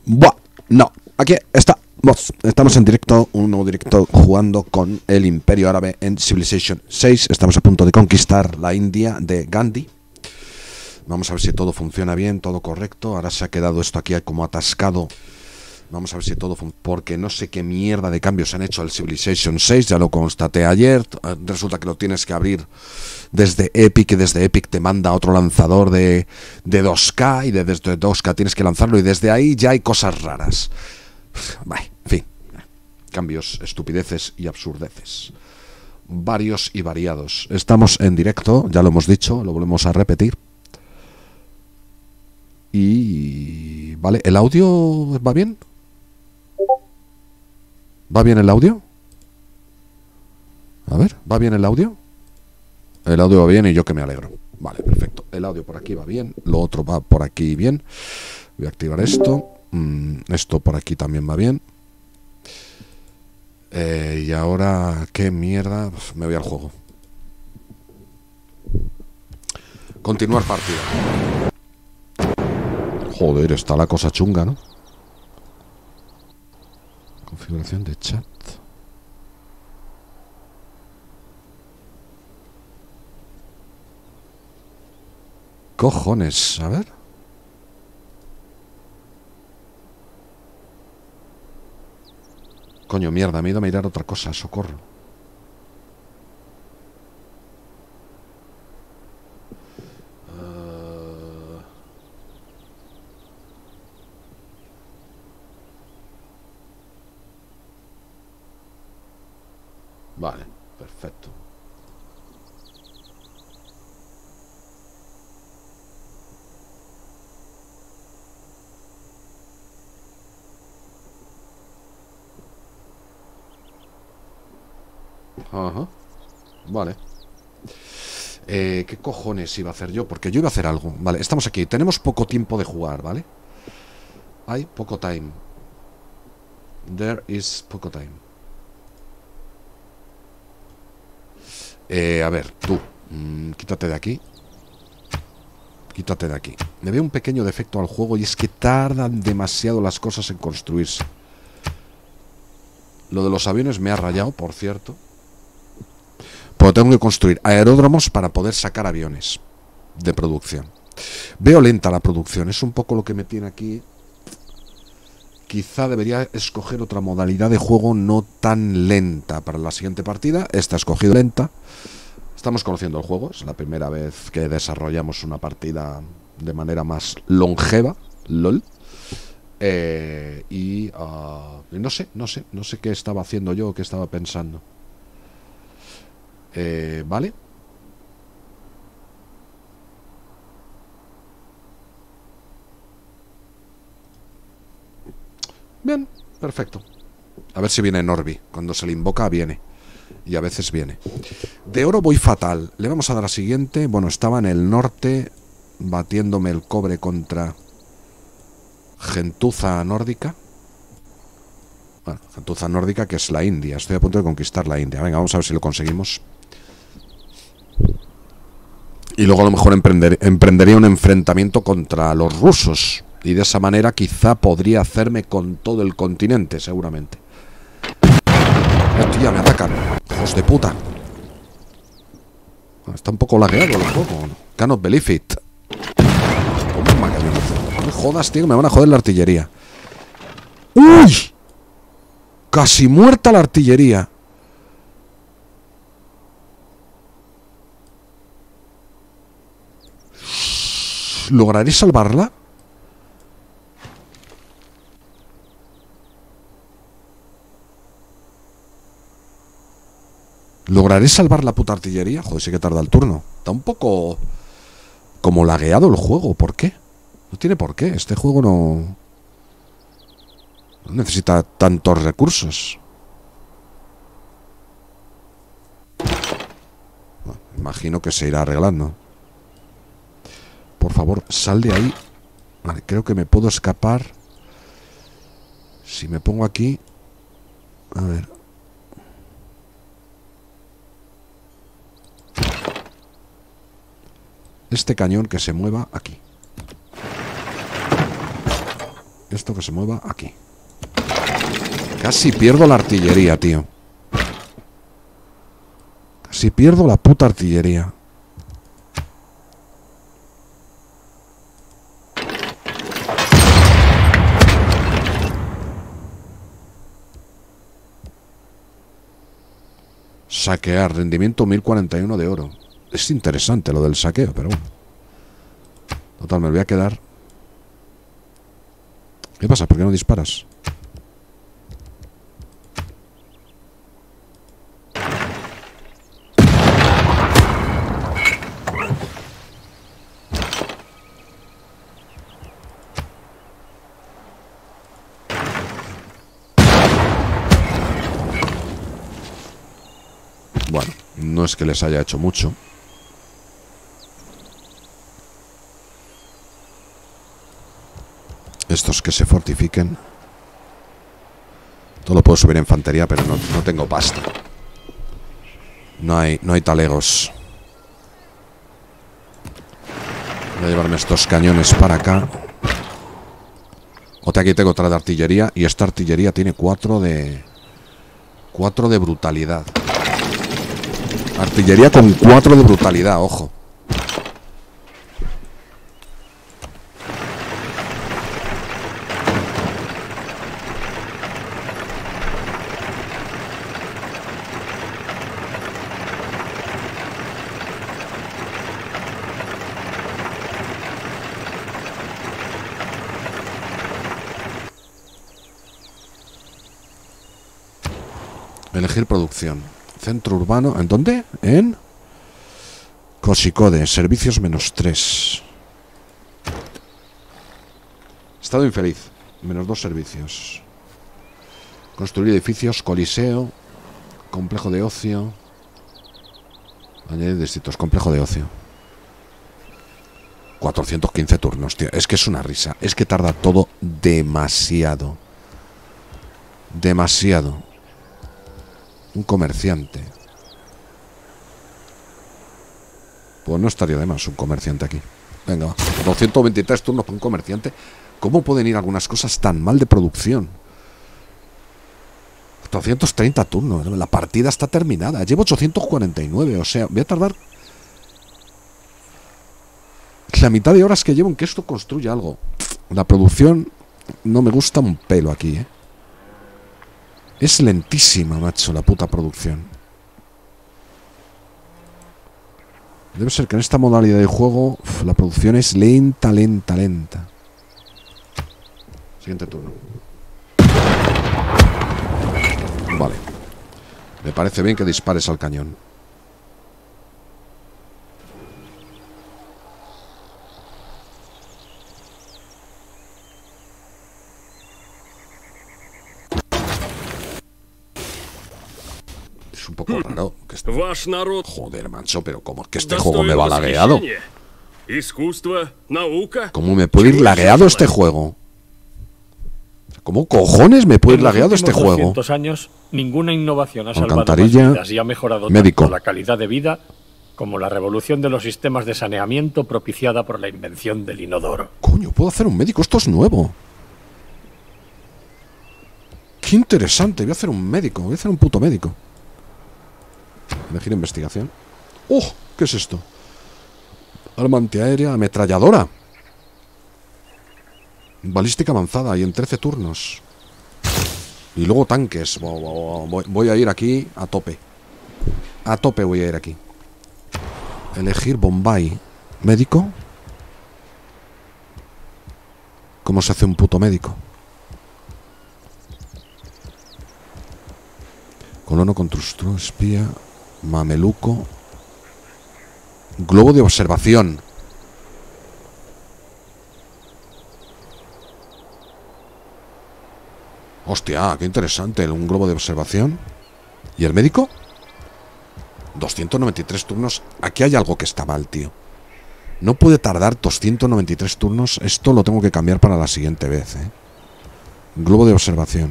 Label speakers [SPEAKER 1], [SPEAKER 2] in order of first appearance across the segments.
[SPEAKER 1] Buah, no, aquí estamos en directo, un nuevo directo jugando con el Imperio Árabe en Civilization 6. Estamos a punto de conquistar la India de Gandhi. Vamos a ver si todo funciona bien, todo correcto. Ahora se ha quedado esto aquí como atascado. Vamos a ver si todo funciona, porque no sé qué mierda de cambios han hecho al Civilization 6, ya lo constaté ayer. Resulta que lo tienes que abrir desde Epic, y desde Epic te manda otro lanzador de 2K, y desde 2K tienes que lanzarlo, y desde ahí ya hay cosas raras. En fin, cambios, estupideces y absurdeces. Varios y variados. Estamos en directo, ya lo hemos dicho, lo volvemos a repetir. Y... vale, ¿el audio va bien? ¿Va bien el audio? A ver, ¿va bien el audio? El audio va bien y yo que me alegro. Vale, perfecto. El audio por aquí va bien, lo otro va por aquí bien. Voy a activar esto. Esto por aquí también va bien. Y ahora, ¿qué mierda? Me voy al juego. Continuar partida. Joder, está la cosa chunga, ¿no? Configuración de chat. Cojones, a ver. Coño, mierda, me he ido a mirar otra cosa, socorro. Vale, perfecto. Ajá. Vale. ¿Qué cojones iba a hacer yo? Porque yo iba a hacer algo. Vale, estamos aquí. Tenemos poco tiempo de jugar, ¿vale? Hay poco time. There is poco time. A ver, tú. Quítate de aquí. Quítate de aquí. Me veo un pequeño defecto al juego, y es que tardan demasiado las cosas en construirse. Lo de los aviones me ha rayado, por cierto. Pero tengo que construir aeródromos para poder sacar aviones de producción. Veo lenta la producción, es un poco lo que me tiene aquí. Quizá debería escoger otra modalidad de juego no tan lenta para la siguiente partida. Esta he escogido lenta. Estamos conociendo el juego, es la primera vez que desarrollamos una partida de manera más longeva, LOL. Y no sé qué estaba haciendo yo, qué estaba pensando. Vale. Bien, perfecto. A ver si viene Norby. Cuando se le invoca, viene. Y a veces viene. De oro voy fatal. Le vamos a dar a siguiente. Bueno, estaba en el norte batiéndome el cobre contra gentuza nórdica. Bueno, gentuza nórdica, que es la India. Estoy a punto de conquistar la India. Venga, vamos a ver si lo conseguimos. Y luego a lo mejor emprendería un enfrentamiento contra los rusos. Y de esa manera quizá podría hacerme con todo el continente, seguramente. Hostia, me atacan. Hijos de puta. Está un poco lagueado el juego. Cannot believe it. Toma, no me jodas, tío, me van a joder la artillería. ¡Uy! Casi muerta la artillería. ¿Lograré salvarla? ¿Lograré salvar la puta artillería? Joder, sí que tarda el turno. Está un poco como lagueado el juego. ¿Por qué? No tiene por qué. Este juego no necesita tantos recursos. Bueno, imagino que se irá arreglando. Por favor, sal de ahí. Vale, creo que me puedo escapar. Si me pongo aquí. A ver. Este cañón que se mueva aquí. Esto que se mueva aquí. Casi pierdo la artillería, tío. Casi pierdo la puta artillería. Saquear, rendimiento 1041 de oro. Es interesante lo del saqueo, pero bueno. Total, me lo voy a quedar. ¿Qué pasa? ¿Por qué no disparas? Bueno, no es que les haya hecho mucho. Estos que se fortifiquen. Todo lo puedo subir a infantería, pero no tengo pasta. No hay talegos. Voy a llevarme estos cañones para acá. Otra, aquí tengo otra de artillería. Y esta artillería tiene 4 de brutalidad. Artillería con 4 de brutalidad, ojo. Elegir producción. Centro urbano. ¿En dónde? En Cosicode. Servicios -3. Estado infeliz. -2 servicios. Construir edificios. Coliseo. Complejo de ocio. Añadir distritos. Complejo de ocio. 415 turnos, tío. Es que es una risa. Es que tarda todo demasiado. Demasiado. Un comerciante. Pues no estaría de más un comerciante aquí. Venga, va. 223 turnos para un comerciante. ¿Cómo pueden ir algunas cosas tan mal de producción? 230 turnos. La partida está terminada. Llevo 849. O sea, voy a tardar la mitad de horas que llevo en que esto construya algo. La producción no me gusta un pelo aquí, ¿eh? Es lentísima, macho, la puta producción. Debe ser que en esta modalidad de juego la producción es lenta. Siguiente turno. Vale. Me parece bien que dispares al cañón. Un poco raro que Joder, macho, pero ¿cómo es que este juego me va lagueado? ¿Cómo me puede ir lagueado este juego? ¿Cómo cojones me puede ir lagueado este juego?
[SPEAKER 2] En 200 años, ninguna innovación ha salvado más vidas y ha mejorado
[SPEAKER 1] médico.
[SPEAKER 2] tanto la calidad de vida como la revolución de los sistemas de saneamiento propiciada por la invención del inodoro.
[SPEAKER 1] Coño, puedo hacer un médico, esto es nuevo. Qué interesante, voy a hacer un médico, voy a hacer un puto médico. Elegir investigación. ¡Oh! ¿Qué es esto? Arma antiaérea, ametralladora. Balística avanzada y en 13 turnos. Y luego tanques. Voy a ir aquí a tope. A tope voy a ir aquí. Elegir Bombay. ¿Médico? ¿Cómo se hace un puto médico? Colono constructor, espía, mameluco. Globo de observación. Hostia, qué interesante. Un globo de observación. ¿Y el médico? 293 turnos. Aquí hay algo que está mal, tío. No puede tardar 293 turnos. Esto lo tengo que cambiar para la siguiente vez, ¿eh? Globo de observación.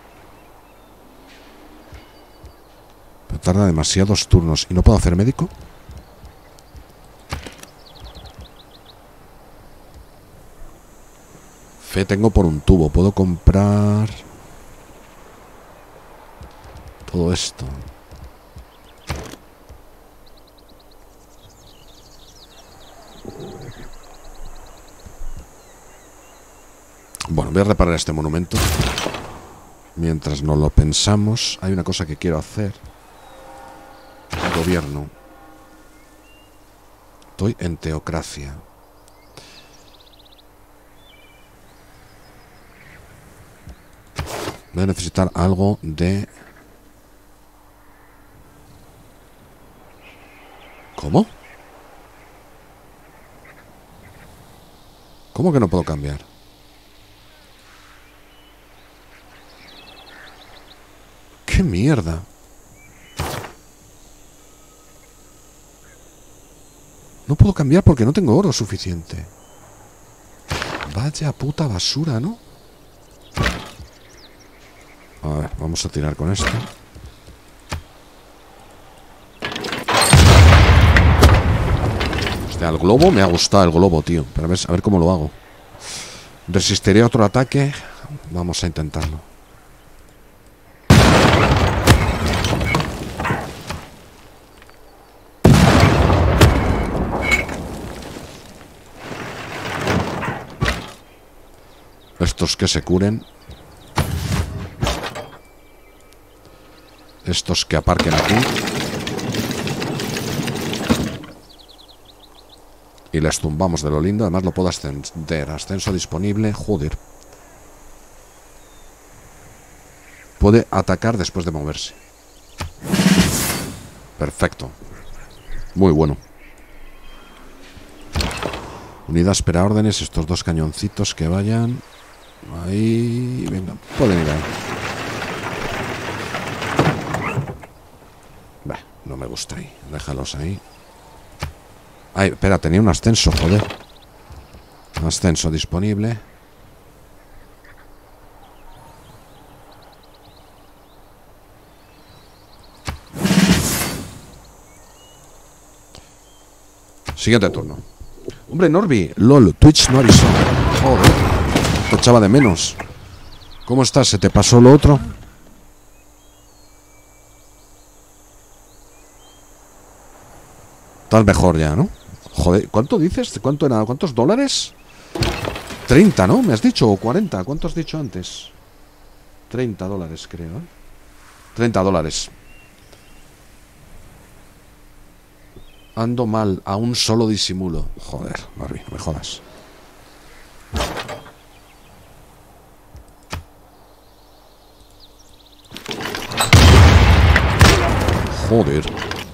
[SPEAKER 1] Pero tarda demasiados turnos. ¿Y no puedo hacer médico? Fe tengo por un tubo. Puedo comprar todo esto. Bueno, voy a reparar este monumento. Mientras no lo pensamos, hay una cosa que quiero hacer. Gobierno. Estoy en teocracia. Voy a necesitar algo de... ¿Cómo? ¿Cómo que no puedo cambiar? ¡Qué mierda! No puedo cambiar porque no tengo oro suficiente. Vaya puta basura, ¿no? A ver, vamos a tirar con esto. Hostia, el globo me ha gustado, el globo, tío. Pero a ver cómo lo hago. Resistiré a otro ataque. Vamos a intentarlo. Estos que se curen. Estos que aparquen aquí. Y les tumbamos de lo lindo. Además lo puedo ascender. Ascenso disponible. Joder. Puede atacar después de moverse. Perfecto. Muy bueno. Unidad espera órdenes. Estos dos cañoncitos que vayan ahí. Venga, pueden ir ahí. Bah, no me gusta ahí. Déjalos ahí. Ay, espera, tenía un ascenso, joder. Ascenso disponible. Siguiente turno. Hombre, Norby, LOL, Twitch no avisó. Joder, te echaba de menos. ¿Cómo estás? ¿Se te pasó lo otro? Estás mejor ya, ¿no? Joder, ¿cuánto dices? ¿Cuánto era? ¿Cuántos dólares? 30, ¿no? ¿Me has dicho? ¿O 40? ¿Cuánto has dicho antes? 30 dólares, creo, ¿eh? 30 dólares. Ando mal, aún solo disimulo. Joder, Norby, no me jodas. Joder.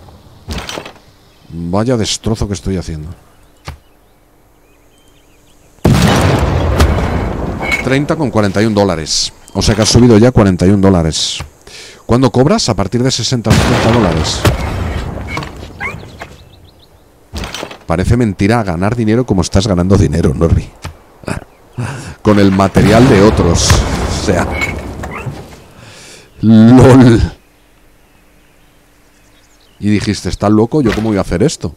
[SPEAKER 1] Vaya destrozo que estoy haciendo. 30 con 41 dólares. O sea que has subido ya 41 dólares. ¿Cuándo cobras? A partir de 60 o 70 dólares. Parece mentira ganar dinero como estás ganando dinero, Norby. Con el material de otros. O sea... LOL. Y dijiste, ¿estás loco? ¿Yo cómo voy a hacer esto?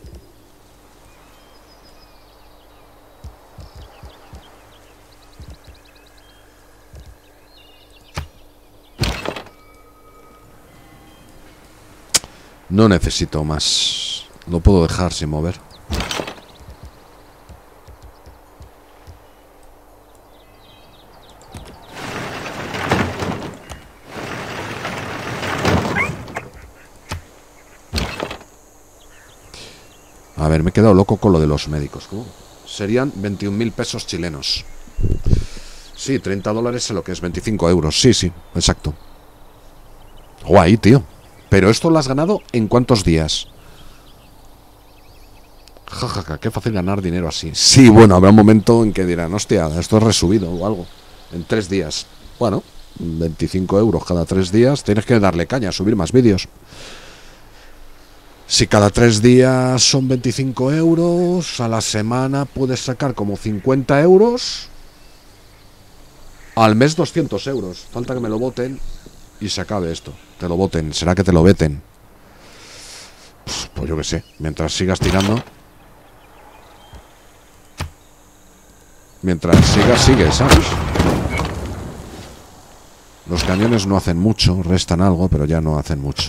[SPEAKER 1] No necesito más. Lo puedo dejar sin mover. A ver, me he quedado loco con lo de los médicos. ¿Cómo? Serían 21.000 pesos chilenos. Sí, 30 dólares es lo que es 25 euros. Sí, sí, exacto. Guay, tío. Pero esto lo has ganado ¿en cuántos días? Jajaja, qué fácil ganar dinero así. Sí, bueno, habrá un momento en que dirán, hostia, esto es resubido o algo. En 3 días. Bueno, 25 euros cada 3 días. Tienes que darle caña, subir más vídeos. Si cada 3 días son 25 euros, a la semana puedes sacar como 50 euros. Al mes 200 euros. Falta que me lo voten y se acabe esto. Te lo voten. ¿Será que te lo veten? Pues yo qué sé. Mientras sigas tirando. Mientras siga, sigue, ¿sabes? Los cañones no hacen mucho, restan algo, pero ya no hacen mucho.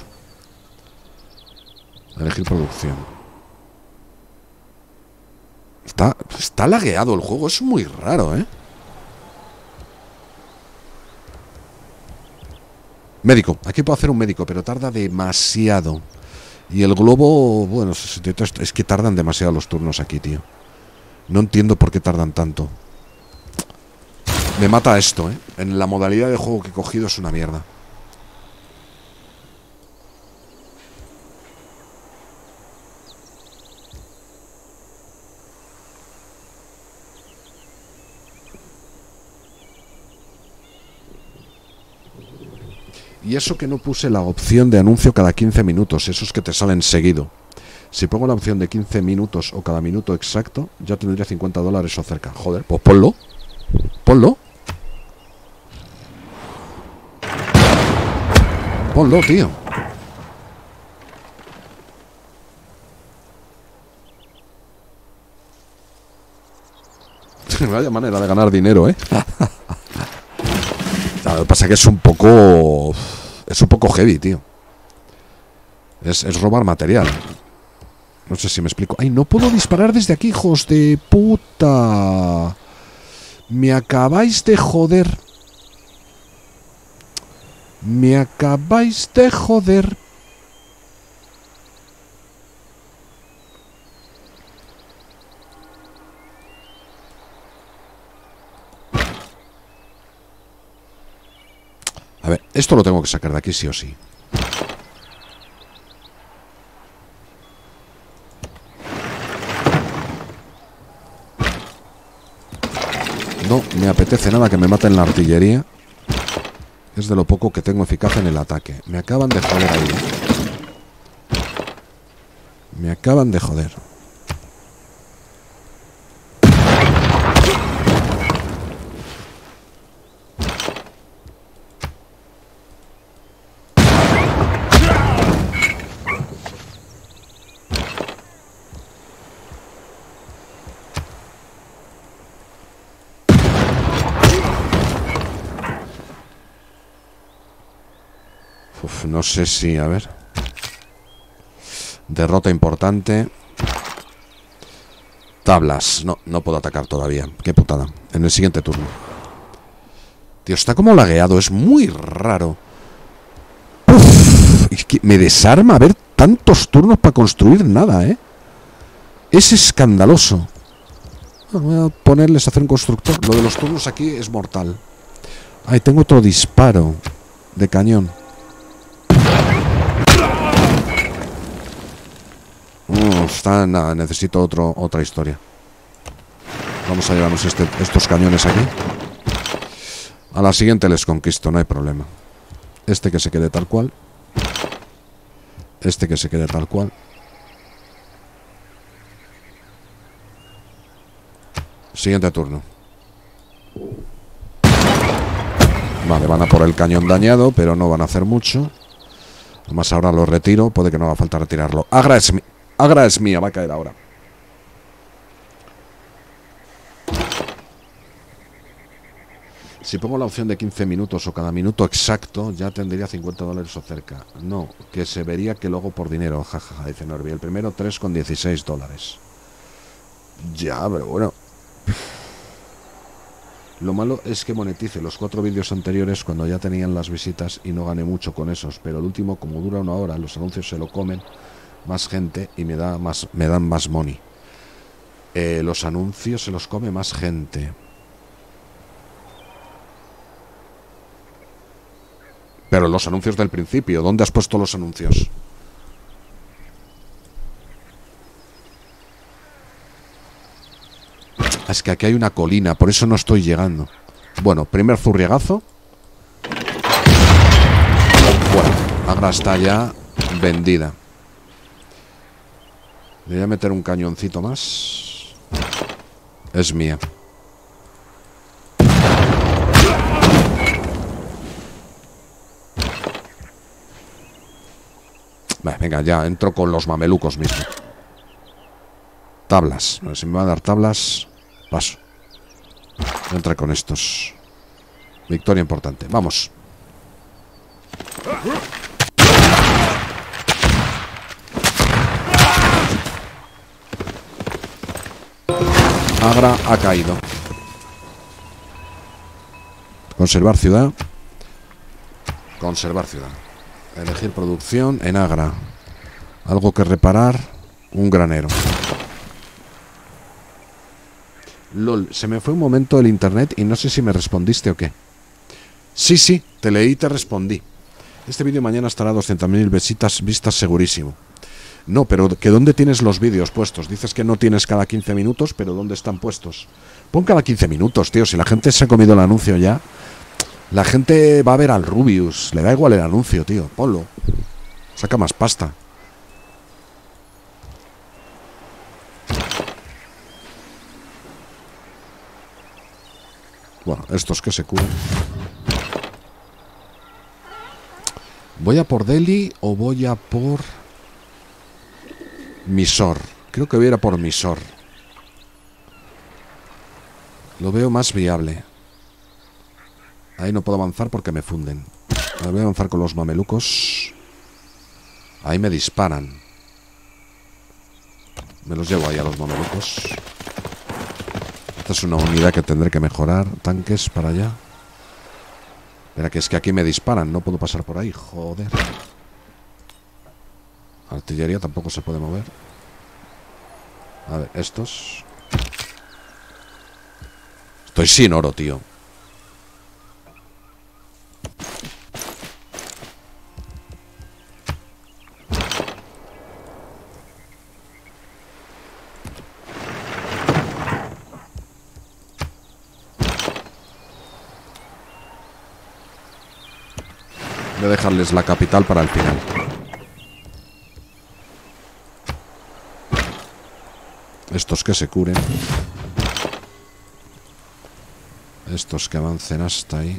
[SPEAKER 1] Elegir producción. Está lagueado el juego, es muy raro, ¿eh? Médico, aquí puedo hacer un médico, pero tarda demasiado. Y el globo, bueno, es que tardan demasiado los turnos aquí, tío. No entiendo por qué tardan tanto. Me mata esto, ¿eh? En la modalidad de juego que he cogido es una mierda. Y eso que no puse la opción de anuncio cada 15 minutos, esos que te salen seguido. Si pongo la opción de 15 minutos o cada minuto exacto, ya tendría $50 o cerca. Joder, pues ponlo. Ponlo. Ponlo, tío. Vaya manera de ganar dinero, ¿eh? Lo que pasa es que es un poco... Es un poco heavy, tío. Es robar material. No sé si me explico. ¡Ay, no puedo disparar desde aquí, hijos de puta! Me acabáis de joder. Me acabáis de joder. A ver, esto lo tengo que sacar de aquí sí o sí. No me apetece nada que me maten la artillería. Es de lo poco que tengo eficacia en el ataque. Me acaban de joder ahí. Me acaban de joder. Uf, no sé si... A ver... Derrota importante. Tablas. No, no puedo atacar todavía. Qué putada. En el siguiente turno. Tío, está como lagueado. Es muy raro. Uf, es que me desarma ver tantos turnos para construir nada, ¿eh? Es escandaloso. Voy a ponerles a hacer un constructor. Lo de los turnos aquí es mortal. Ahí tengo otro disparo de cañón. Nada, necesito otra historia. Vamos a llevarnos estos cañones aquí. A la siguiente les conquisto, no hay problema. Este que se quede tal cual. Este que se quede tal cual. Siguiente turno. Vale, van a por el cañón dañado, pero no van a hacer mucho. Además ahora lo retiro, puede que no haga falta retirarlo. Agra es mía, va a caer ahora. Si pongo la opción de 15 minutos o cada minuto exacto, ya tendría $50 o cerca. No, que se vería que lo hago por dinero, jajaja, dice Norby. El primero $3,16. Ya, pero bueno. Lo malo es que monetice los 4 vídeos anteriores cuando ya tenían las visitas y no gané mucho con esos. Pero el último, como dura 1 hora, los anuncios se lo comen más gente y me dan más money. Los anuncios se los come más gente. Pero los anuncios del principio, ¿dónde has puesto los anuncios? Es que aquí hay una colina, por eso no estoy llegando. Bueno, primer zurriagazo. Bueno, Agra está ya vendida. Le voy a meter un cañoncito más. Es mía. Venga, ya entro con los mamelucos mismo. Tablas. Si me va a dar tablas, paso. Voy a entrar con estos. Victoria importante. Vamos. Agra ha caído. Conservar ciudad. Conservar ciudad. Elegir producción en Agra. Algo que reparar. Un granero. LOL, se me fue un momento el internet y no sé si me respondiste o qué. Sí, te leí y te respondí. Este vídeo mañana estará a 200.000 vistas segurísimo. No, pero que ¿dónde tienes los vídeos puestos? Dices que no tienes cada 15 minutos, pero ¿dónde están puestos? Pon cada 15 minutos, tío. Si la gente se ha comido el anuncio ya, la gente va a ver al Rubius. Le da igual el anuncio, tío. Ponlo. Saca más pasta. Bueno, estos que se curan. ¿Voy a por Delhi o voy a por Mysore? Creo que voy a ir a por Mysore. Lo veo más viable. Ahí no puedo avanzar porque me funden. Ahora voy a avanzar con los mamelucos. Ahí me disparan. Me los llevo ahí a los mamelucos. Esta es una unidad que tendré que mejorar. Tanques para allá. Espera, que es que aquí me disparan. No puedo pasar por ahí. Joder. Artillería tampoco se puede mover. A ver, estos. Estoy sin oro, tío. Voy a dejarles la capital para el final. Estos que se curen. Estos que avancen hasta ahí.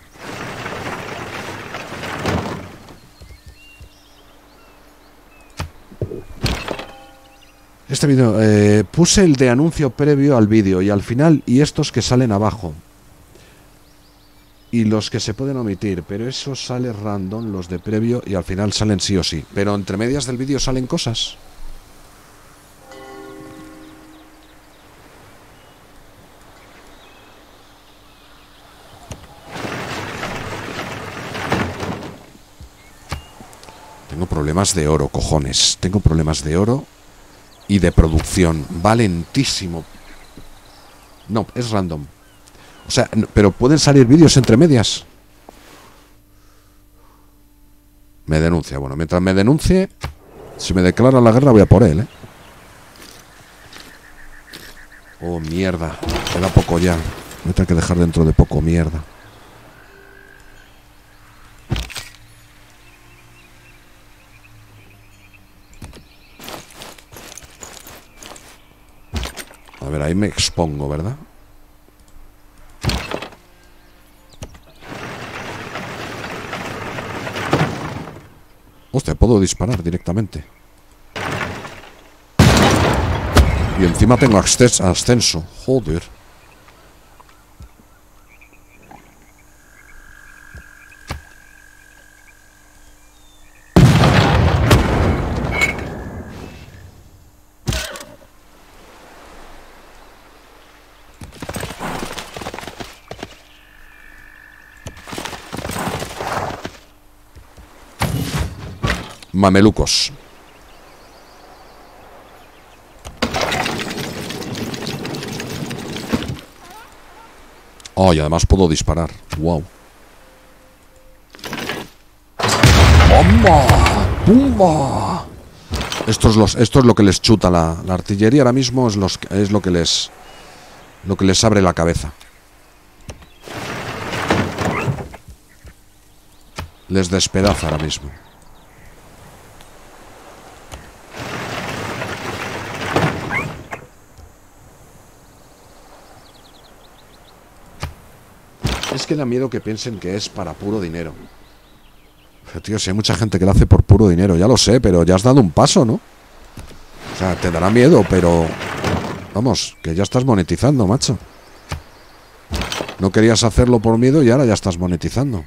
[SPEAKER 1] Este vídeo, puse el de anuncio previo al vídeo y al final, y estos que salen abajo. Y los que se pueden omitir, pero eso sale random, los de previo, y al final salen sí o sí. Pero entre medias del vídeo salen cosas. Tengo problemas de oro, cojones. Tengo problemas de oro y de producción. Va lentísimo. No, es random. O sea, pero pueden salir vídeos entre medias. Me denuncia. Bueno, mientras me denuncie, si me declara la guerra voy a por él, ¿eh? Oh, mierda. Queda poco ya. Me tengo que dejar dentro de poco, mierda. A ver, ahí me expongo, ¿verdad? Hostia, puedo disparar directamente. Y encima tengo ascenso. Joder. Mamelucos. Oh, y además puedo disparar. Wow. ¡Bomba! ¡Pumba! Esto es lo que les chuta la artillería ahora mismo, es lo que les abre la cabeza. Les despedaza ahora mismo. Es que da miedo que piensen que es para puro dinero. Pero, tío, si hay mucha gente que lo hace por puro dinero, ya lo sé, pero ya has dado un paso, ¿no? O sea, te dará miedo, pero... Vamos, que ya estás monetizando, macho. No querías hacerlo por miedo y ahora ya estás monetizando.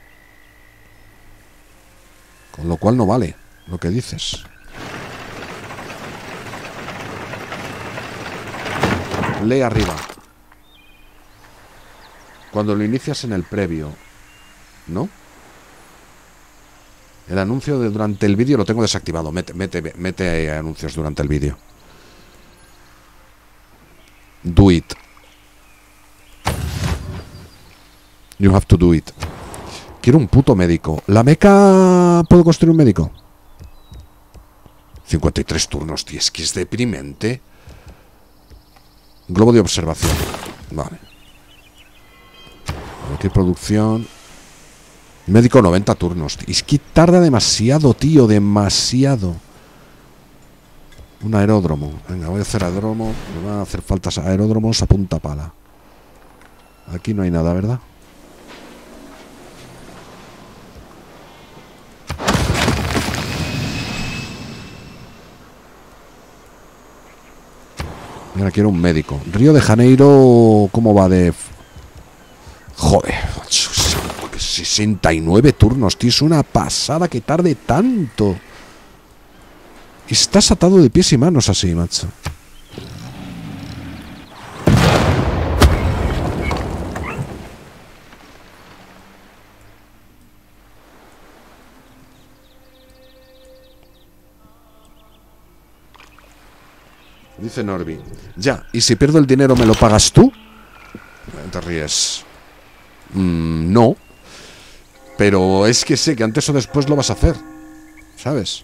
[SPEAKER 1] Con lo cual no vale lo que dices. Lee arriba. Cuando lo inicias en el previo, ¿no? El anuncio de durante el vídeo lo tengo desactivado. Mete anuncios durante el vídeo. Do it. You have to do it. Quiero un puto médico. ¿La meca puedo construir un médico? 53 turnos, tío. Es que es deprimente. Globo de observación. Vale. Aquí producción. Médico 90 turnos. Es que tarda demasiado, tío. Demasiado. Un aeródromo. Venga, voy a hacer aeródromo. Me van a hacer faltas aeródromos a punta pala. Aquí no hay nada, ¿verdad? Y ahora quiero un médico. Río de Janeiro, ¿cómo va de...? Joder, 69 turnos, tío. Es una pasada que tarde tanto. Estás atado de pies y manos así, macho. Dice Norby. Ya, ¿y si pierdo el dinero me lo pagas tú? Te ríes. No. Pero es que sé que antes o después lo vas a hacer. ¿Sabes?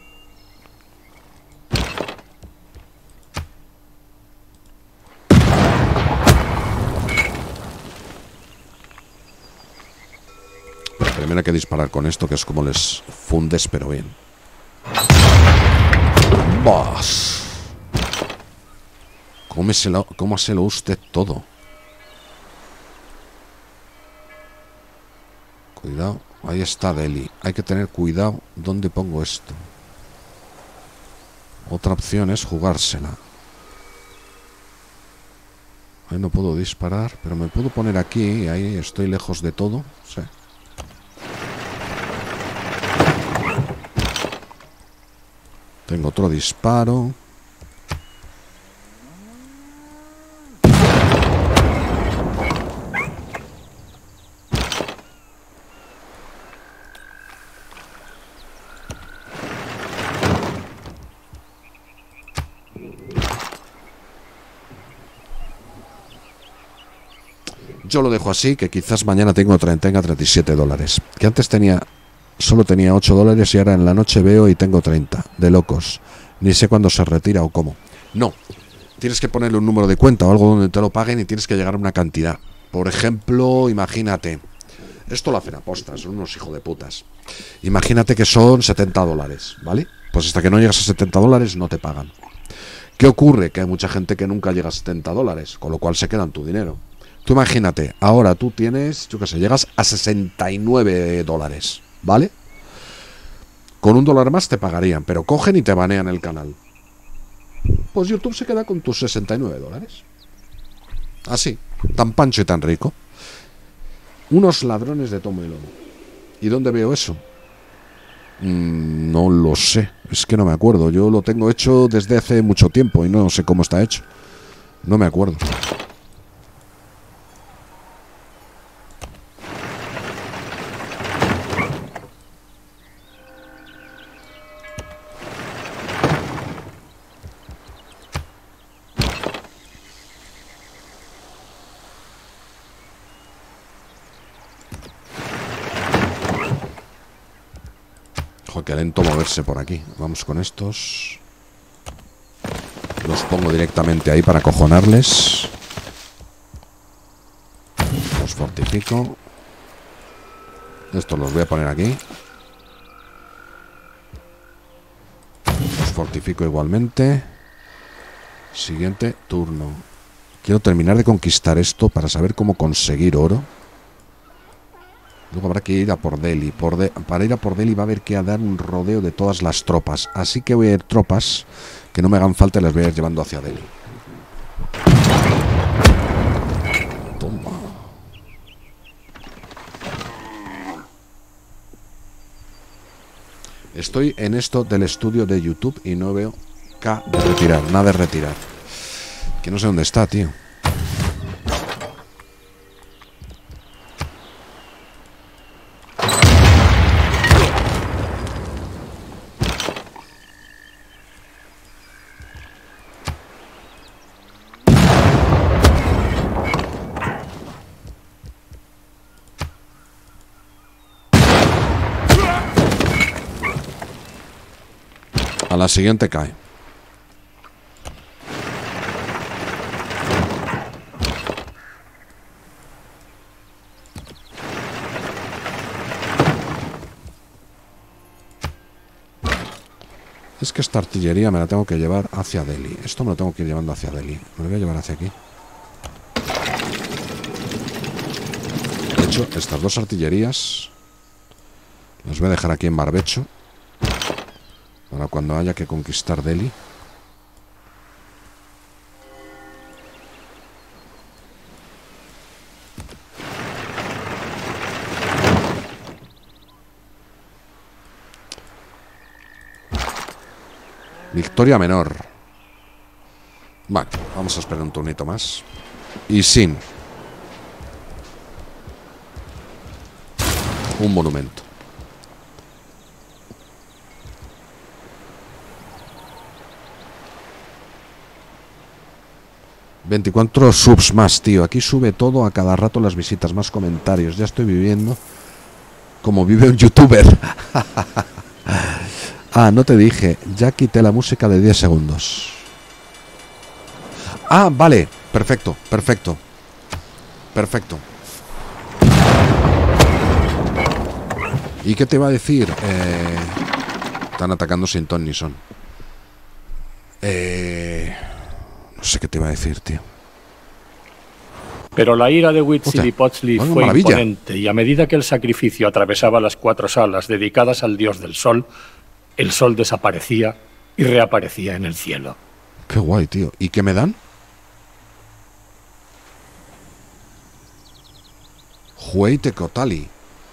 [SPEAKER 1] Pero primero hay que disparar con esto, que es como les fundes, pero bien. ¡Bas! Cómaselo usted todo. Cuidado, ahí está Delhi. Hay que tener cuidado dónde pongo esto. Otra opción es jugársela. Ahí no puedo disparar, pero me puedo poner aquí. Ahí estoy lejos de todo. Sí. Tengo otro disparo. Yo lo dejo así, que quizás mañana tenga $37. Que antes solo tenía $8 y ahora en la noche veo y tengo 30. De locos. Ni sé cuándo se retira o cómo. No. Tienes que ponerle un número de cuenta o algo donde te lo paguen y tienes que llegar a una cantidad. Por ejemplo, imagínate. Esto lo hacen apostas, son unos hijos de putas. Imagínate que son $70, ¿vale? Pues hasta que no llegas a $70 no te pagan. ¿Qué ocurre? Que hay mucha gente que nunca llega a $70, con lo cual se quedan tu dinero. Tú imagínate, ahora tú tienes, yo qué sé, llegas a $69, ¿vale? Con $1 más te pagarían, pero cogen y te banean el canal. Pues YouTube se queda con tus $69. Así, tan pancho y tan rico. Unos ladrones de tomo y lomo. ¿Y dónde veo eso? No lo sé, es que no me acuerdo. Yo lo tengo hecho desde hace mucho tiempo y no sé cómo está hecho. No me acuerdo. Joder, qué lento moverse por aquí. Vamos con estos. Los pongo directamente ahí para acojonarles. Los fortifico. Estos los voy a poner aquí. Los fortifico igualmente. Siguiente turno. Quiero terminar de conquistar esto para saber cómo conseguir oro. Luego habrá que ir a por Delhi. Para ir a por Delhi va a haber que dar un rodeo de todas las tropas. Así que voy a ir tropas que no me hagan falta y las voy a ir llevando hacia Delhi. Toma. Estoy en esto del estudio de YouTube y no veo K de retirar, nada de retirar. Que no sé dónde está, tío. A la siguiente cae. Es que esta artillería me la tengo que llevar hacia Delhi. Esto me lo tengo que ir llevando hacia Delhi. Me lo voy a llevar hacia aquí. De hecho, estas dos artillerías las voy a dejar aquí en barbecho para cuando haya que conquistar Delhi. Victoria menor. Vale, vamos a esperar un turnito más. Y sin un monumento. ...24 subs más, tío. Aquí sube todo a cada rato, las visitas, más comentarios. Ya estoy viviendo como vive un youtuber. Ah, no te dije. Ya quité la música de 10 segundos. Ah, vale. Perfecto, perfecto. Perfecto. ¿Y qué te va a decir? Están atacando sin ton ni son. No sé qué te iba a decir, tío.
[SPEAKER 2] Pero la ira de Huitzilopochtli fue
[SPEAKER 1] maravilla.
[SPEAKER 2] imponente, y a medida que el sacrificio atravesaba las 4 salas dedicadas al dios del sol, el sol desaparecía y reaparecía en el cielo.
[SPEAKER 1] Qué guay, tío. ¿Y qué me dan? Hueyteotli.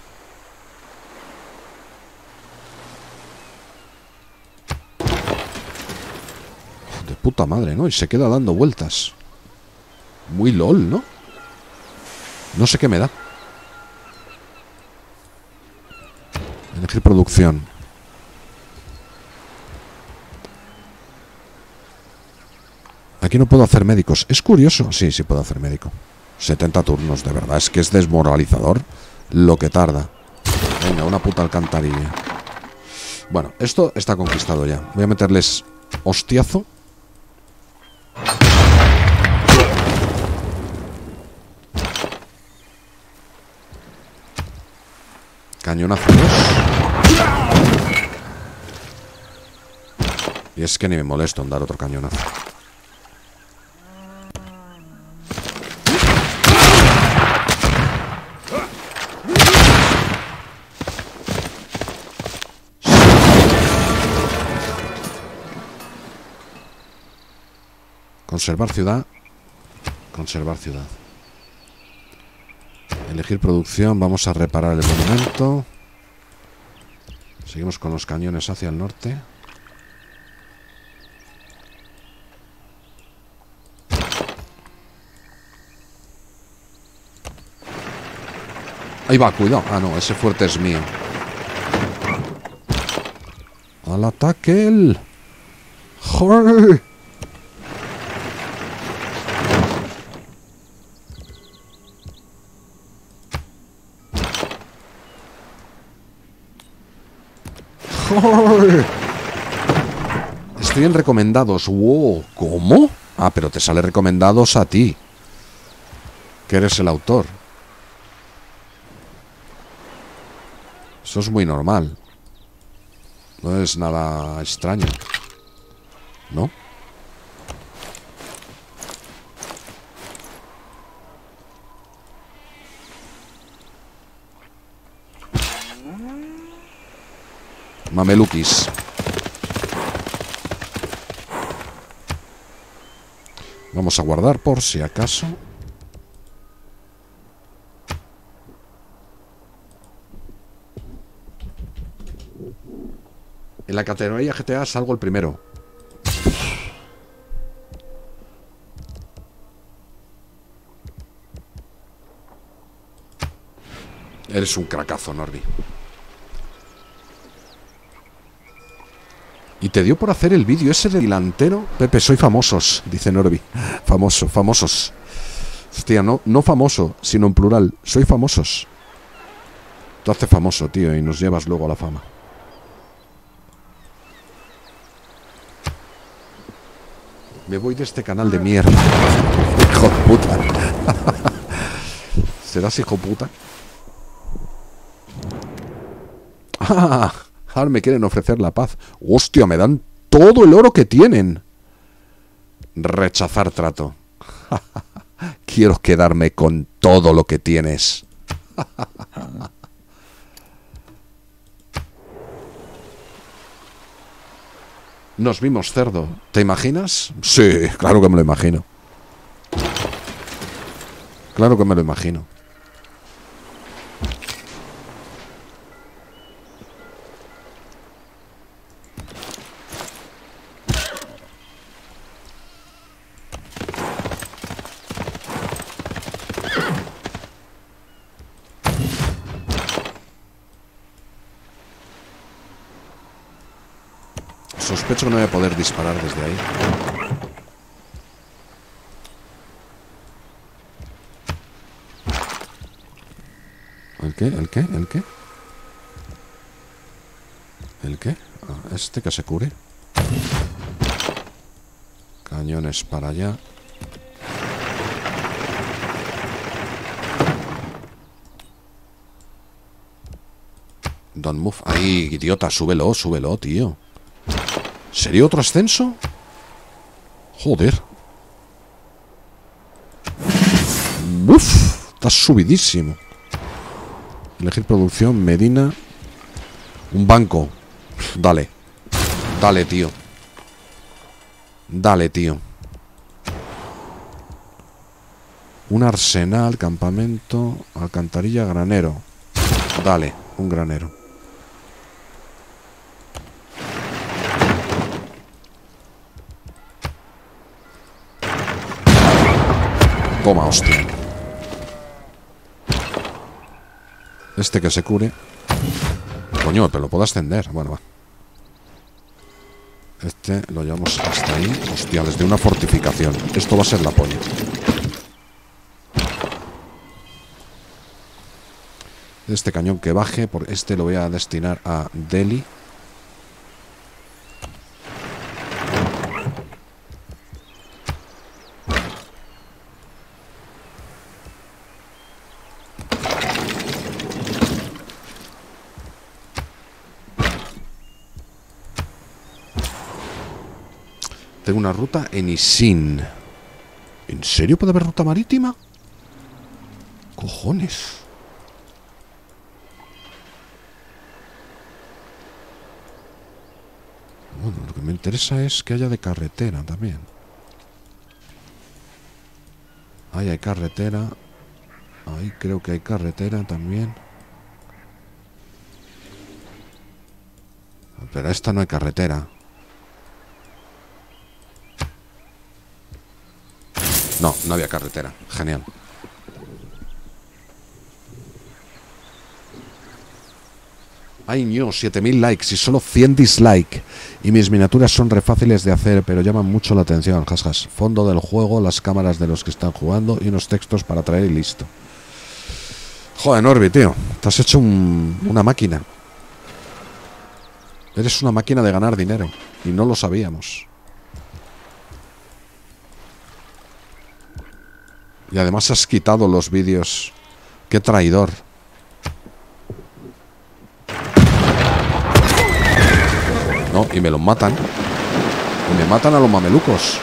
[SPEAKER 1] De puta madre, ¿no? Y se queda dando vueltas. Muy lol, ¿no? No sé qué me da. Elegir producción. Aquí no puedo hacer médicos. Es curioso. Sí, sí puedo hacer médico. 70 turnos, de verdad. Es que es desmoralizador lo que tarda. Venga, una puta alcantarilla. Bueno, esto está conquistado ya. Voy a meterles hostiazo. Cañonazo 2. Y es que ni me molesto en dar otro cañonazo. Conservar ciudad. Conservar ciudad. Elegir producción. Vamos a reparar el monumento. Seguimos con los cañones hacia el norte. Ahí va, cuidado. Ah, no, ese fuerte es mío. ¡Al ataque! ¡El! ¡Joder! ¡Joder! Estoy en recomendados. ¡Wow! ¿Cómo? Ah, pero te sale recomendados a ti, que eres el autor. Eso es muy normal. No es nada extraño, ¿no? Mamelukis. Vamos a guardar por si acaso. En la categoría GTA salgo el primero. Eres un cracazo, Norby. Y te dio por hacer el vídeo ese de delantero. Pepe, soy famosos, dice Norby. Famosos. Hostia, no famoso, sino en plural. Soy famosos. Tú haces famoso, tío, y nos llevas luego a la fama. Me voy de este canal de mierda. Hijo de puta. ¿Serás hijo puta? Ah, ahora me quieren ofrecer la paz. Hostia, me dan todo el oro que tienen. Rechazar trato. Quiero quedarme con todo lo que tienes. Nos vimos, cerdo. ¿Te imaginas? Sí, claro que me lo imagino. Claro que me lo imagino. Sospecho que no voy a poder disparar desde ahí. ¿El qué? ¿El qué? ¿El qué? ¿El qué? Ah, este que se cure. Cañones para allá. Don't move. Ahí, idiota, súbelo, tío. ¿Sería otro ascenso? Joder. Uf, está subidísimo. Elegir producción, Medina. Un banco. Dale. Dale, tío. Dale, tío. Un arsenal, campamento, alcantarilla, granero. Dale, un granero. Toma, hostia. Este que se cure. Coño, pero lo puedo ascender. Bueno, va. Este lo llevamos hasta ahí. Hostia, desde una fortificación. Esto va a ser la polla. Este cañón que baje, por este lo voy a destinar a Delhi. Tengo una ruta en Isin. ¿En serio puede haber ruta marítima? Cojones. Bueno, lo que me interesa es que haya de carretera también. Ahí hay carretera. Ahí creo que hay carretera también. Pero esta no hay carretera. No, no había carretera. Genial. Ay, no, 7000 likes y solo 100 dislikes. Y mis miniaturas son re fáciles de hacer, pero llaman mucho la atención. Jasjas. Fondo del juego, las cámaras de los que están jugando y unos textos para traer y listo. Joder, Norby, tío. Te has hecho una máquina. Eres una máquina de ganar dinero. Y no lo sabíamos. Y además has quitado los vídeos. Qué traidor. No, y me los matan. Y me matan a los mamelucos.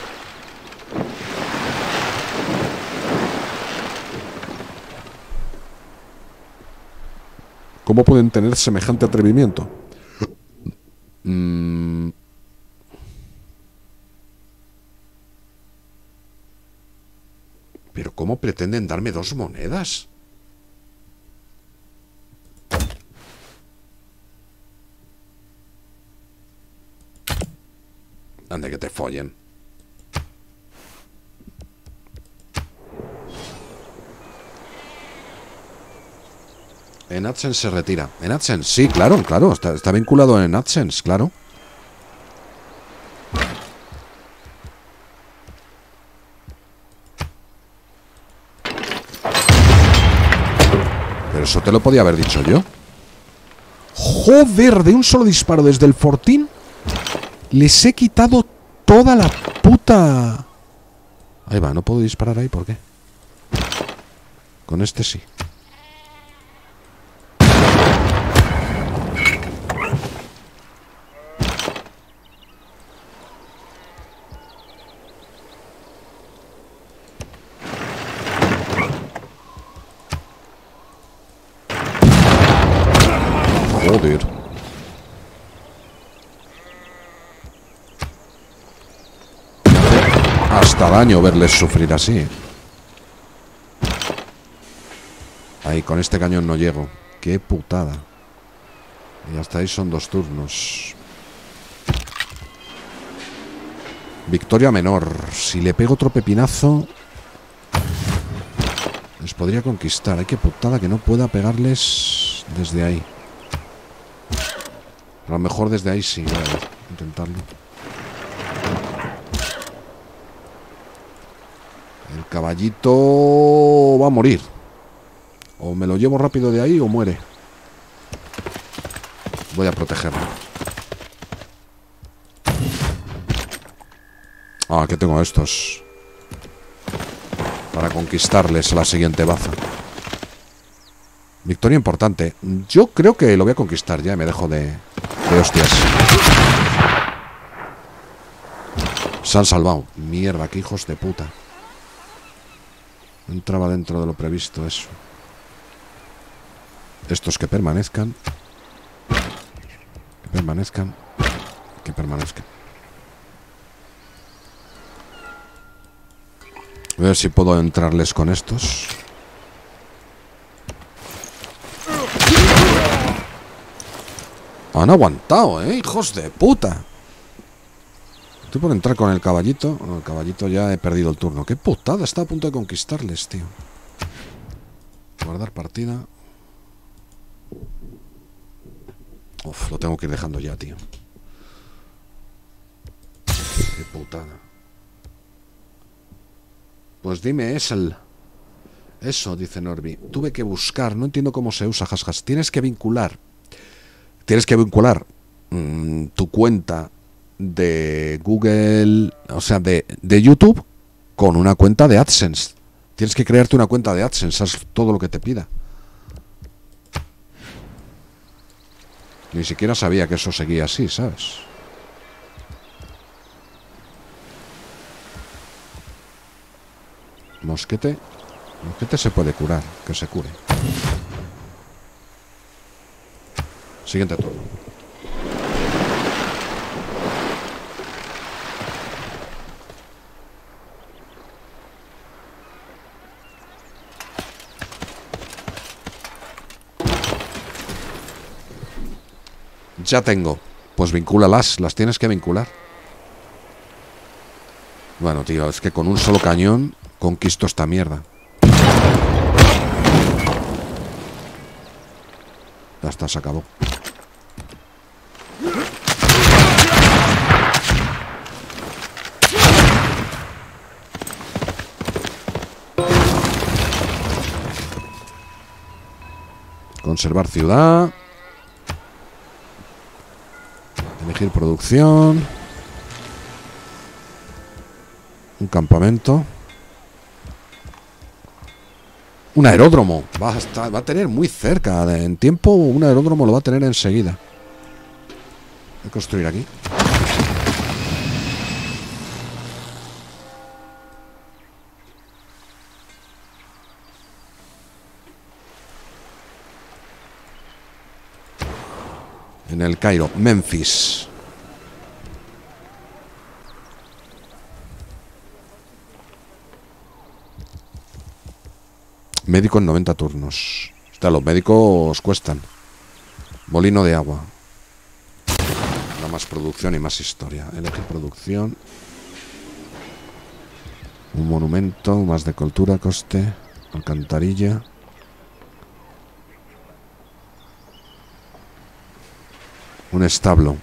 [SPEAKER 1] ¿Cómo pueden tener semejante atrevimiento? ¿Pero cómo pretenden darme 2 monedas? Ande que te follen. En AdSense se retira. En AdSense, sí, claro, claro. Está vinculado en AdSense, claro. Pero eso te lo podía haber dicho yo. Joder, de un solo disparo desde el fortín les he quitado toda la puta... Ahí va, no puedo disparar ahí, ¿por qué? Con este sí. Joder. Hasta daño verles sufrir así. Ahí, con este cañón no llego. Qué putada. Y hasta ahí son 2 turnos. Victoria menor. Si le pego otro pepinazo, les podría conquistar. Ay, qué putada que no pueda pegarles desde ahí. A lo mejor desde ahí sí. Voy a ver, intentarlo. El caballito va a morir. O me lo llevo rápido de ahí o muere. Voy a protegerlo. Ah, que tengo estos para conquistarles a la siguiente baza. Victoria importante. Yo creo que lo voy a conquistar ya. Me dejo de hostias. Se han salvado. Mierda, qué hijos de puta. No entraba dentro de lo previsto eso. Estos que permanezcan. Que permanezcan. Que permanezcan. A ver si puedo entrarles con estos. Han aguantado, hijos de puta. Estoy por entrar con el caballito. No, el caballito ya he perdido el turno. Qué putada, está a punto de conquistarles, tío. Guardar partida. Uf, lo tengo que ir dejando ya, tío. Qué putada. Pues dime, es el... Eso, dice Norby. Tuve que buscar, no entiendo cómo se usa, jasjas. Tienes que vincular tu cuenta de Google, o sea, de YouTube con una cuenta de AdSense. Tienes que crearte una cuenta de AdSense, haz todo lo que te pida. Ni siquiera sabía que eso seguía así, ¿sabes? Mosquete. Mosquete se puede curar, que se cure. Siguiente turno. Ya tengo. Pues vincúlalas, las tienes que vincular. Bueno, tío, es que con un solo cañón conquisto esta mierda. Ya está, se acabó. Conservar ciudad. Elegir producción. Un campamento. Un aeródromo. Va a tener muy cerca. En tiempo, un aeródromo lo va a tener enseguida. Voy a construir aquí. En el Cairo, Memphis. Médico en 90 turnos. Los médicos cuestan. Molino de agua. más producción y más historia. Elegir producción. Un monumento, más de cultura, coste. Alcantarilla. Un establo.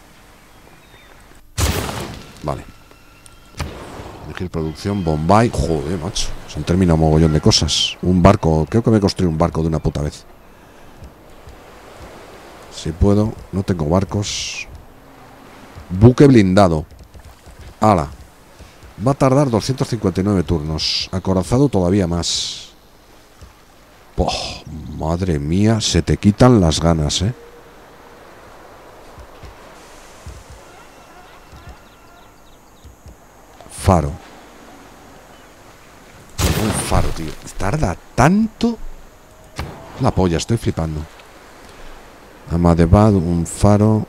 [SPEAKER 1] Vale. Elegir producción, Bombay. Joder, macho. Se han terminado un mogollón de cosas. Un barco. Creo que me construí un barco de una puta vez. Si puedo. No tengo barcos. Buque blindado. Ala. Va a tardar 259 turnos. Acorazado todavía más. Oh, madre mía. Se te quitan las ganas, ¿eh? Faro. Un faro, tío. Tarda tanto. La polla, estoy flipando. Amadebad, un faro.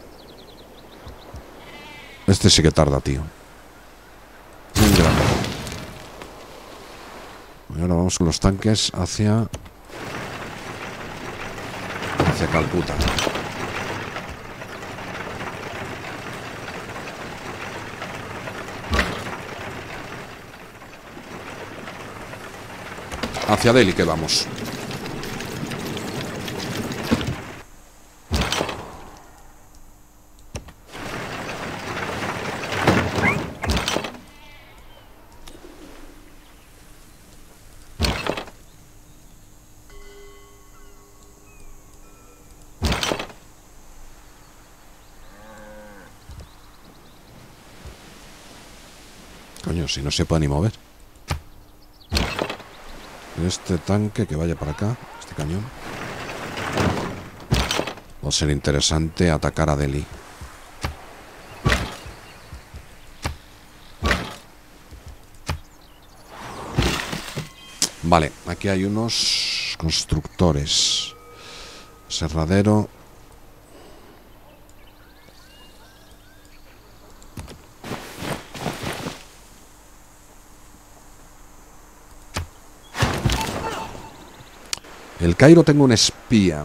[SPEAKER 1] Este sí que tarda, tío. Muy grande. Y ahora vamos con los tanques hacia Calcuta. Hacia Delhi que vamos. Coño, si no se puede ni mover. Este tanque que vaya para acá. Este cañón. Va a ser interesante atacar a Delhi. Vale, aquí hay unos constructores. Serradero. El Cairo tengo un espía.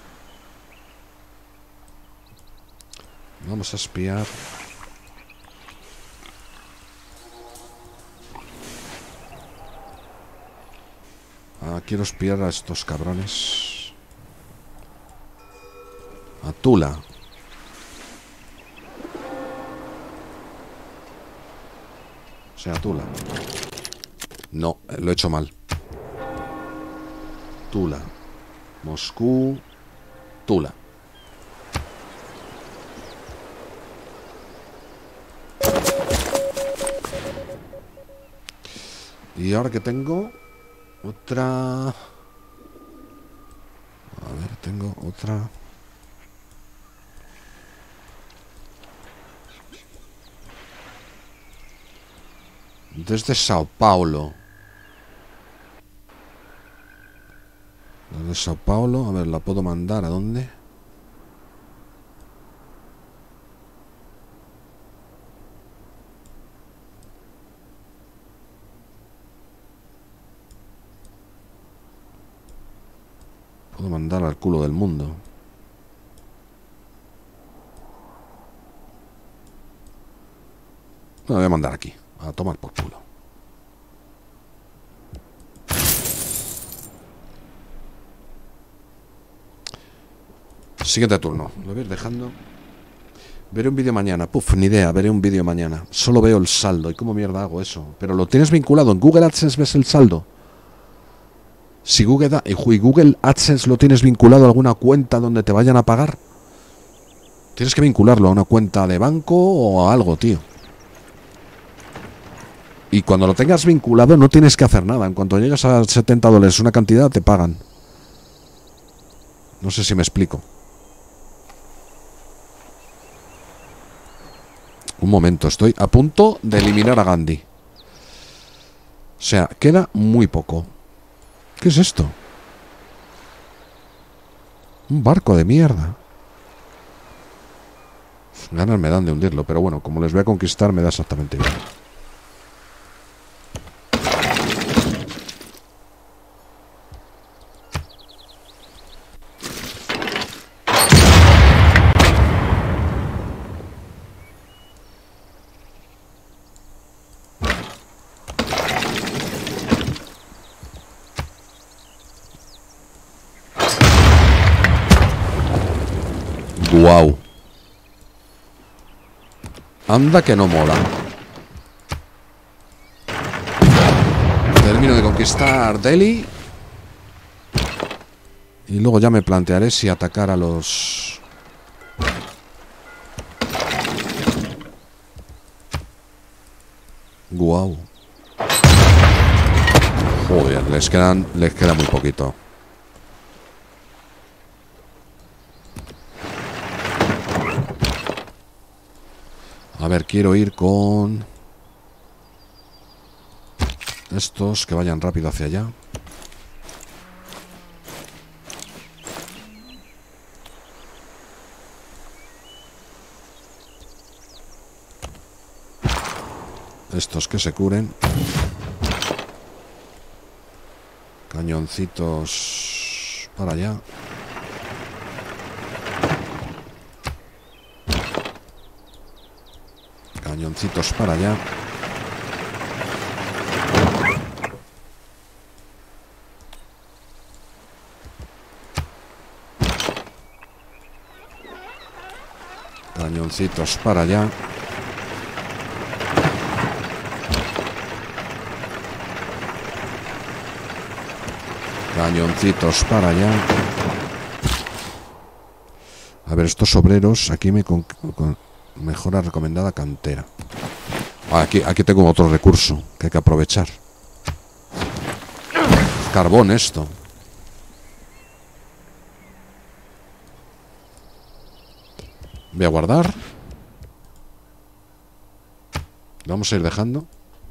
[SPEAKER 1] Vamos a espiar. Quiero espiar a estos cabrones. A Tula. O sea, Tula. No, lo he hecho mal. Tula. Moscú. Tula. Y ahora que tengo otra... A ver, tengo otra... Desde Sao Paulo. Desde Sao Paulo, a ver, ¿la puedo mandar a dónde? Puedo mandar al culo del mundo. No, voy a mandar aquí. A tomar por culo. Siguiente turno. Lo voy a ir dejando. Veré un vídeo mañana. Puf, ni idea. Veré un vídeo mañana. Solo veo el saldo. ¿Y cómo mierda hago eso? Pero lo tienes vinculado. En Google AdSense ves el saldo. Si Google AdSense lo tienes vinculado a alguna cuenta donde te vayan a pagar, tienes que vincularlo a una cuenta de banco o a algo, tío. Y cuando lo tengas vinculado no tienes que hacer nada. En cuanto llegas a $70 una cantidad, te pagan. No sé si me explico. Un momento, estoy a punto de eliminar a Gandhi. O sea, queda muy poco. ¿Qué es esto? Un barco de mierda. Ganas me dan de hundirlo, pero bueno, como les voy a conquistar me da exactamente igual. Guau. Anda que no mola. Termino de conquistar Delhi. Y luego ya me plantearé si atacar a los... Guau. Joder, les queda muy poquito. A ver, quiero ir con... estos que vayan rápido hacia allá. Estos que se curen. Cañoncitos para allá. Cañoncitos para allá. Cañoncitos para allá. Cañoncitos para allá. A ver, estos obreros. Aquí me mejora recomendada cantera. Aquí tengo otro recurso que hay que aprovechar. Carbón esto. Voy a guardar. Vamos a ir dejando.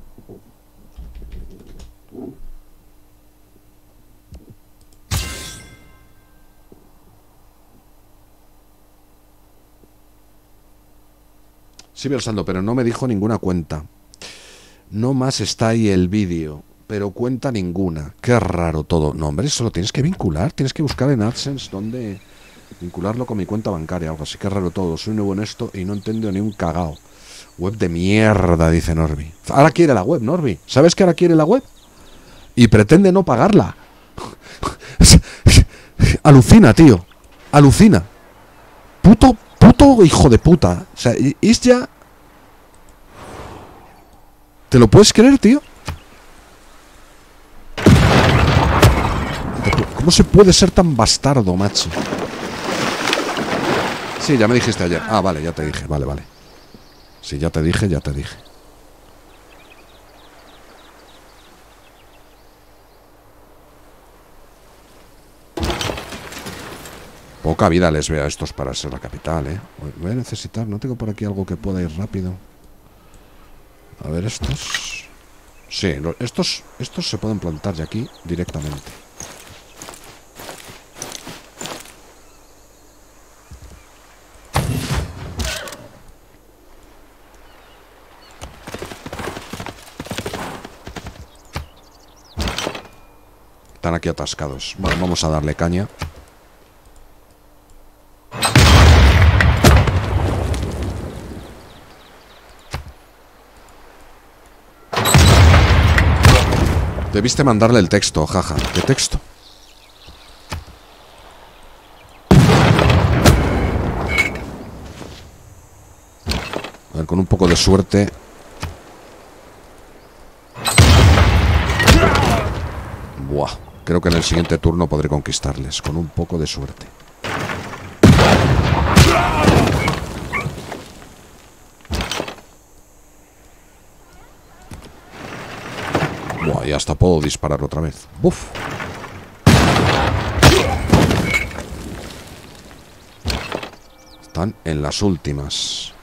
[SPEAKER 1] Sí veo el saldo, pero no me dijo ninguna cuenta. No más está ahí el vídeo, pero cuenta ninguna. Qué raro todo. No, hombre, eso lo tienes que vincular. Tienes que buscar en AdSense dónde vincularlo con mi cuenta bancaria. Algo así. Qué raro todo. Soy nuevo en esto y no entiendo ni un cagao. Web de mierda, dice Norby. Ahora quiere la web, Norby. ¿Sabes que ahora quiere la web? Y pretende no pagarla. Alucina, tío. Alucina. Puto hijo de puta. O sea, es ya... ¿Te lo puedes creer, tío? ¿Cómo se puede ser tan bastardo, macho? Sí, ya me dijiste ayer. Ah, vale, ya te dije. Vale. Sí, ya te dije. Poca vida les veo a estos para ser la capital, ¿eh? Voy a necesitar... No tengo por aquí algo que pueda ir rápido. A ver, estos... Sí, estos se pueden plantar ya aquí directamente. Están aquí atascados. Bueno, vamos a darle caña. Debiste mandarle el texto, jaja. ¿Qué texto? A ver, con un poco de suerte. Buah. Creo que en el siguiente turno podré conquistarles. Con un poco de suerte. Buah, y hasta puedo disparar otra vez. ¡Buf! Están en las últimas.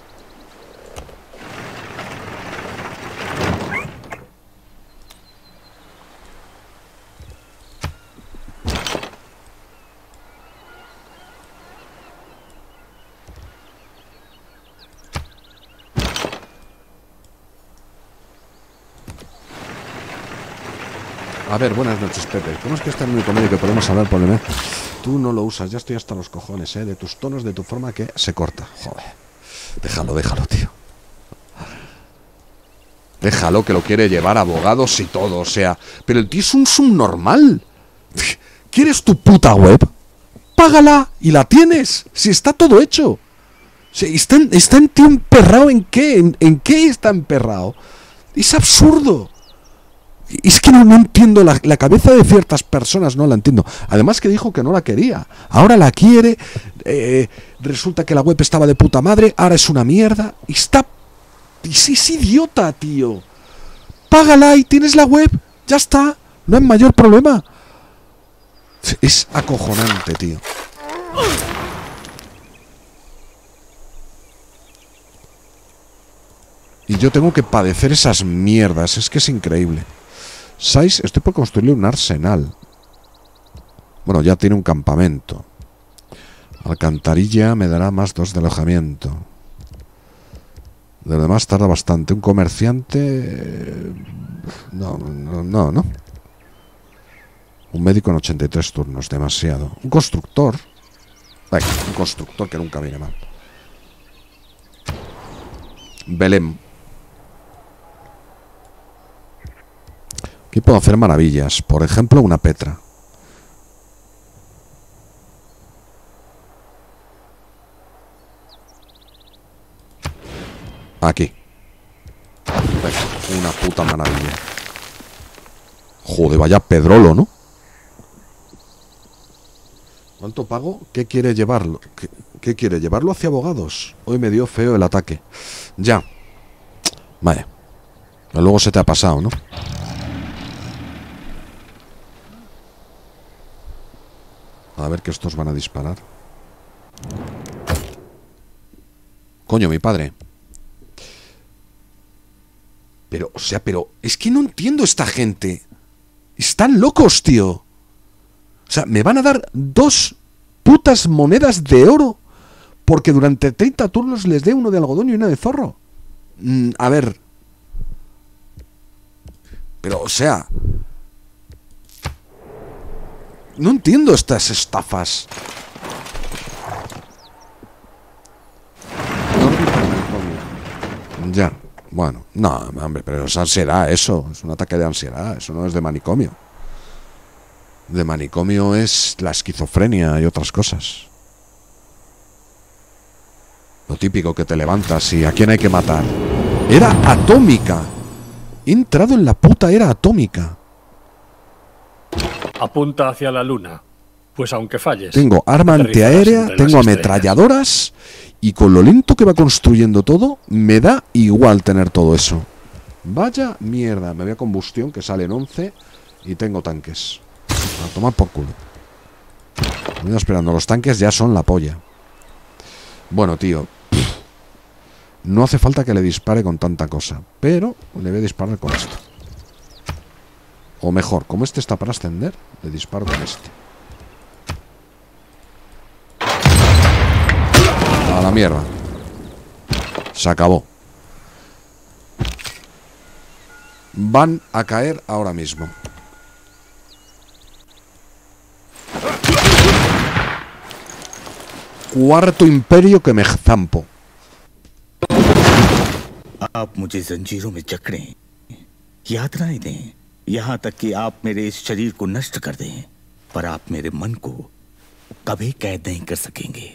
[SPEAKER 1] A ver, buenas noches, Pepe. ¿Cómo es que está en mi comedia que podemos hablar por el mes? Tú no lo usas, ya estoy hasta los cojones, ¿eh? De tus tonos, de tu forma que se corta. Joder. Déjalo, tío. Déjalo, que lo quiere llevar a abogados y todo, o sea... Pero el tío es un subnormal. ¿Quieres tu puta web? págala y la tienes. Si está todo hecho. Si está en ti emperrado, ¿en qué? ¿En qué está emperrado? Es absurdo. Es que no entiendo la cabeza de ciertas personas, no la entiendo. Además que dijo que no la quería. Ahora la quiere. Resulta que la web estaba de puta madre. Ahora es una mierda. Y es idiota, tío. Págala y tienes la web. Ya está. No hay mayor problema. Es acojonante, tío. Y yo tengo que padecer esas mierdas. Es que es increíble. ¿Sabes? Estoy por construirle un arsenal. Bueno, ya tiene un campamento. Alcantarilla me dará más 2 de alojamiento. De lo demás tarda bastante. Un comerciante... No. Un médico en 83 turnos, demasiado. Un constructor. Venga, un constructor que nunca viene mal. Belém. Aquí puedo hacer maravillas. Por ejemplo, una Petra. Aquí. Venga, una puta maravilla. Joder, vaya pedrolo, ¿no? ¿Cuánto pago? ¿Qué quiere llevarlo? ¿Qué quiere? ¿Llevarlo hacia abogados? Hoy me dio feo el ataque. Ya. Vaya. Pero luego se te ha pasado, ¿no? A ver que estos van a disparar. Coño, mi padre. Pero, o sea, pero... Es que no entiendo esta gente. Están locos, tío. O sea, me van a dar 2 putas monedas de oro porque durante 30 turnos les dé uno de algodón y una de zorro. A ver. Pero, o sea... No entiendo estas estafas. Ya, bueno, no, hombre, pero es ansiedad eso. Es un ataque de ansiedad, eso no es de manicomio. De manicomio es la esquizofrenia y otras cosas. Lo típico que te levantas y ¿a quién hay que matar? Era atómica. He entrado en la puta era atómica.
[SPEAKER 2] Apunta hacia la luna, pues aunque falles...
[SPEAKER 1] Tengo arma antiaérea, tengo ametralladoras y con lo lento que va construyendo todo, me da igual tener todo eso. Vaya mierda, me voy a combustión que salen 11 y tengo tanques. A tomar por culo. Me voy esperando, los tanques ya son la polla. Bueno, tío. No hace falta que le dispare con tanta cosa, pero le voy a disparar con esto. O mejor, como este está para ascender, le disparo con este. A la mierda. Se acabó. Van a caer ahora mismo. Cuarto imperio que me zampo.
[SPEAKER 3] आप मुझे जंजीरों में जकड़ें, यातनाएं दें, यहाँ तक कि आप मेरे इस शरीर को नष्ट कर दें, पर आप मेरे मन को कभी कैद नहीं कर सकेंगे.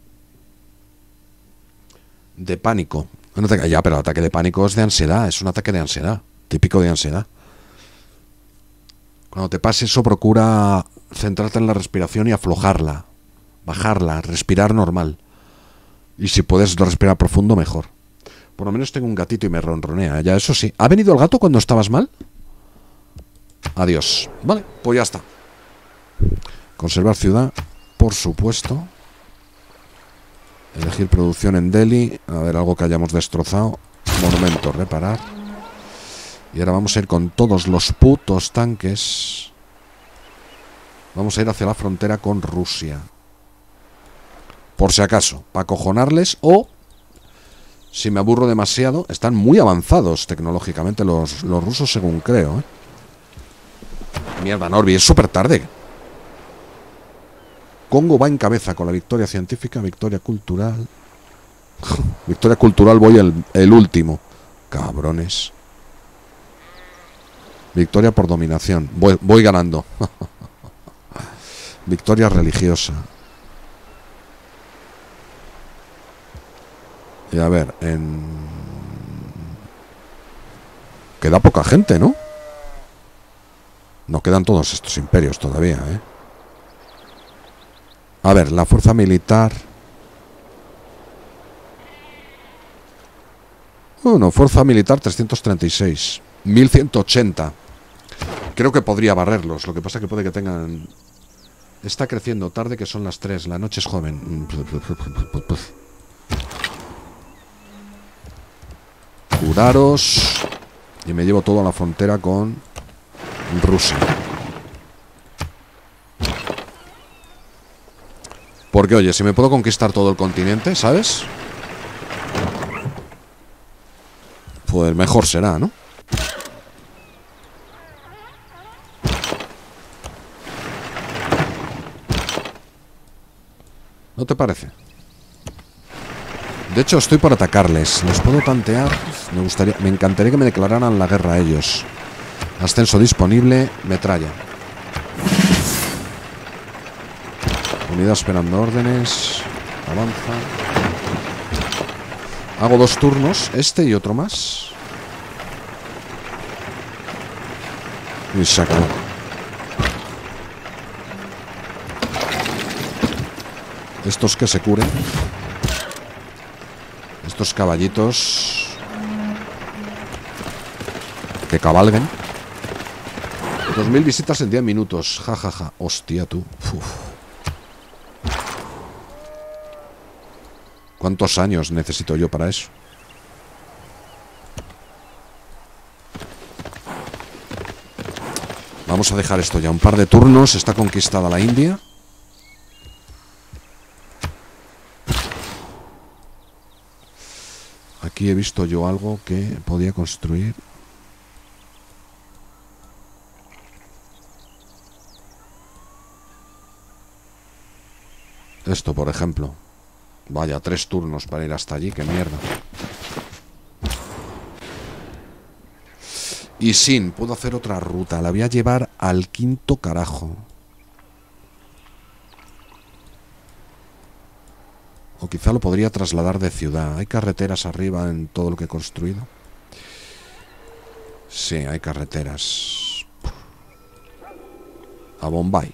[SPEAKER 1] De pánico. Un ataque, ya, pero el ataque de pánico es de ansiedad, es un ataque de ansiedad, típico de ansiedad. Cuando te pase eso, procura centrarte en la respiración y aflojarla, bajarla, respirar normal. Y si puedes respirar profundo, mejor. Por lo menos tengo un gatito y me ronronea, ya eso sí. ¿Ha venido el gato cuando estabas mal? Adiós. Vale, pues ya está. Conservar ciudad, por supuesto. Elegir producción en Delhi. A ver, algo que hayamos destrozado. Monumento, reparar. Y ahora vamos a ir con todos los putos tanques. Vamos a ir hacia la frontera con Rusia. Por si acaso, para acojonarles o... Si me aburro demasiado, están muy avanzados tecnológicamente los rusos, según creo, ¿eh? Mierda, Norby, es súper tarde. Congo va en cabeza con la victoria científica, victoria cultural. Victoria cultural voy el último. Cabrones. Victoria por dominación. Voy ganando. Victoria religiosa. Y a ver, queda poca gente, ¿no? No quedan todos estos imperios todavía, ¿eh? A ver, la fuerza militar. Bueno, fuerza militar 336. 1180. Creo que podría barrerlos. Lo que pasa que puede que tengan... Está creciendo tarde, que son las 3. La noche es joven. Curaros. Y me llevo todo a la frontera con Rusia. Porque, oye, si me puedo conquistar todo el continente, ¿sabes? Pues mejor será, ¿no? ¿No te parece? De hecho, estoy por atacarles. Les puedo tantear. Me encantaría que me declararan la guerra a ellos. Ascenso disponible. Metralla. Unidad esperando órdenes. Avanza. Hago 2 turnos. Este y otro más. Y se acabó. Estos que se curen. Estos caballitos que cabalguen. 2000 visitas en 10 minutos. Ja, ja, ja. Hostia, tú. Uf. ¿Cuántos años necesito yo para eso? Vamos a dejar esto ya. Un par de turnos. Está conquistada la India. Aquí he visto yo algo que podía construir. Esto, por ejemplo. Vaya, 3 turnos para ir hasta allí. ¡Qué mierda! Y sin, puedo hacer otra ruta. La voy a llevar al 5º carajo. O quizá lo podría trasladar de ciudad. ¿Hay carreteras arriba en todo lo que he construido? Sí, hay carreteras. A Bombay.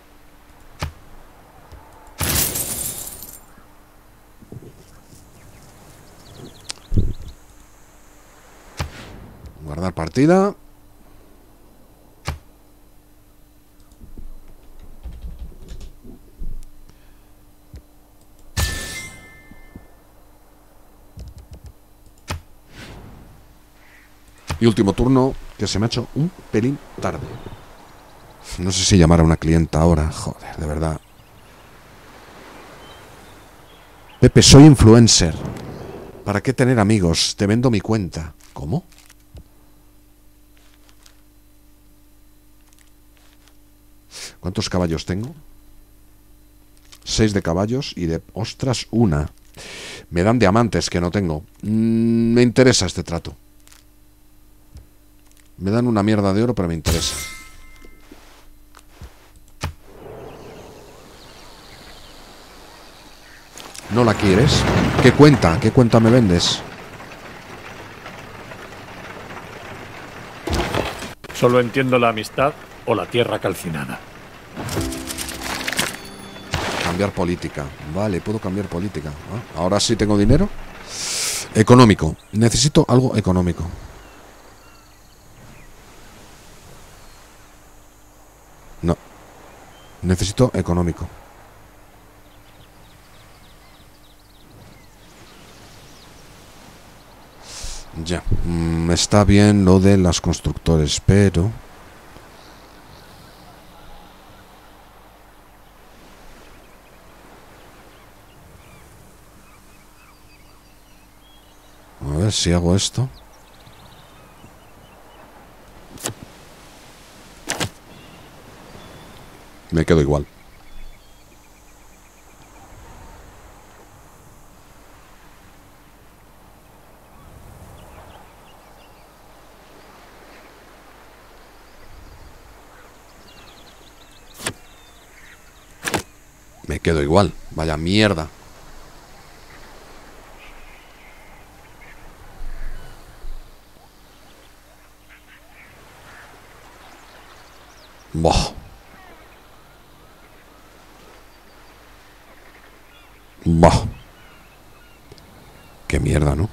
[SPEAKER 1] Guardar partida. Y último turno, que se me ha hecho un pelín tarde. No sé si llamar a una clienta ahora. Joder, de verdad. Pepe, soy influencer. ¿Para qué tener amigos? Te vendo mi cuenta. ¿Cómo? ¿Cuántos caballos tengo? 6 de caballos y de... ¡Ostras! 1. Me dan diamantes que no tengo. Me interesa este trato. Me dan una mierda de oro, pero me interesa. ¿No la quieres? ¿Qué cuenta? ¿Qué cuenta me vendes?
[SPEAKER 2] Solo entiendo la amistad o la tierra calcinada.
[SPEAKER 1] Cambiar política. Vale, puedo cambiar política. ¿Ah? Ahora sí tengo dinero. Económico. Necesito algo económico. No. Necesito económico. Ya. Está bien lo de las constructores, pero... A ver si hago esto. Me quedo igual. Me quedo igual. Vaya mierda. Buah. Buah. Qué mierda, ¿no?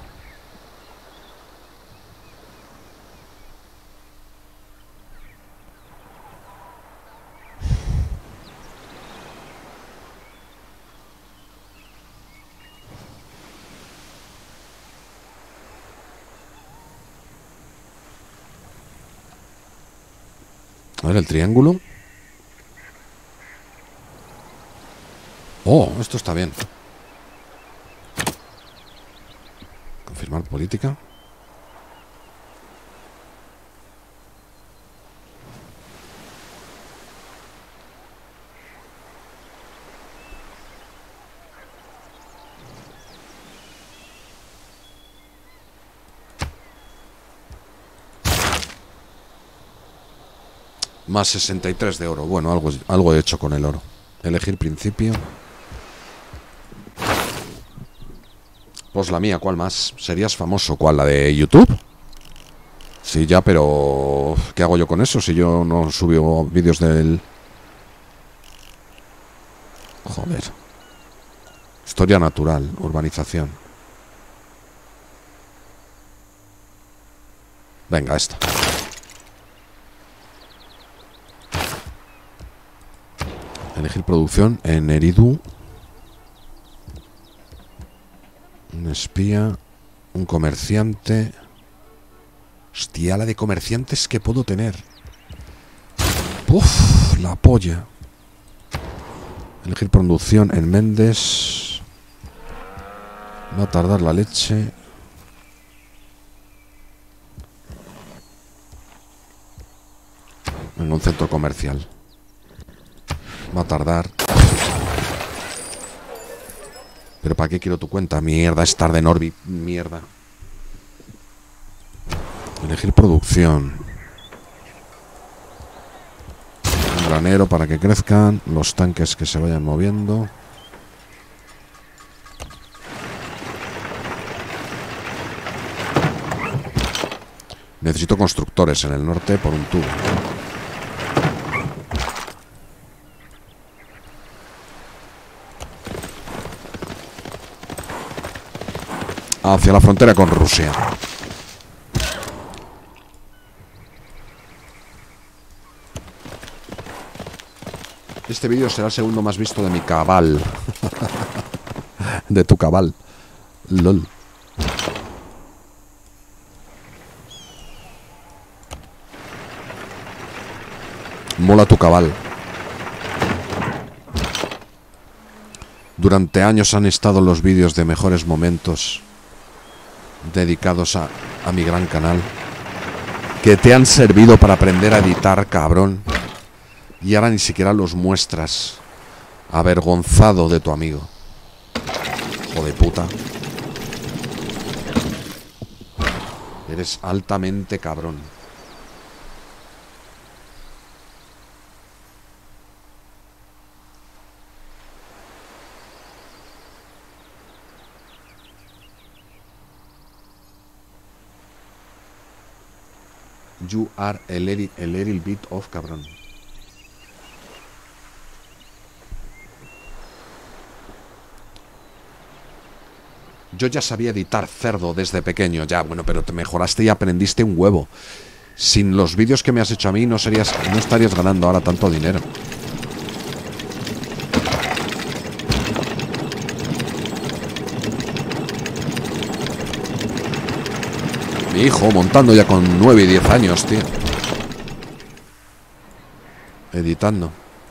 [SPEAKER 1] A ver, el triángulo. Oh, esto está bien. Confirmar política. Más 63 de oro. Bueno, algo he hecho con el oro. Elegir principio. Pues la mía, ¿cuál más? ¿Serías famoso? ¿Cuál? ¿La de YouTube? Sí, ya, pero... ¿qué hago yo con eso si yo no subo vídeos del...? Joder. Historia natural, urbanización. Venga, esta. Elegir producción en Eridu. Un espía. Un comerciante. Hostia, la de comerciantes que puedo tener. Uf, la polla. Elegir producción en Méndez. Va a tardar la leche. En un centro comercial. Va a tardar. Pero ¿para qué quiero tu cuenta? Mierda, es tarde en Orbi. Mierda. Elegir producción. Un granero para que crezcan. Los tanques que se vayan moviendo. Necesito constructores en el norte por un tubo. Hacia la frontera con Rusia. Este vídeo será el segundo más visto de mi cabal. De tu cabal. LOL. Mola tu cabal. Durante años han estado los vídeos de mejores momentos dedicados a mi gran canal, que te han servido para aprender a editar, cabrón, y ahora ni siquiera los muestras. Avergonzado de tu amigo. Hijo de puta. Eres altamente cabrón. You are a little bit of cabrón. Yo ya sabía editar, cerdo, desde pequeño. Ya, bueno, pero te mejoraste y aprendiste un huevo. Sin los vídeos que me has hecho a mí no estarías ganando ahora tanto dinero. Mi hijo montando ya con 9 y 10 años, tío. Editando.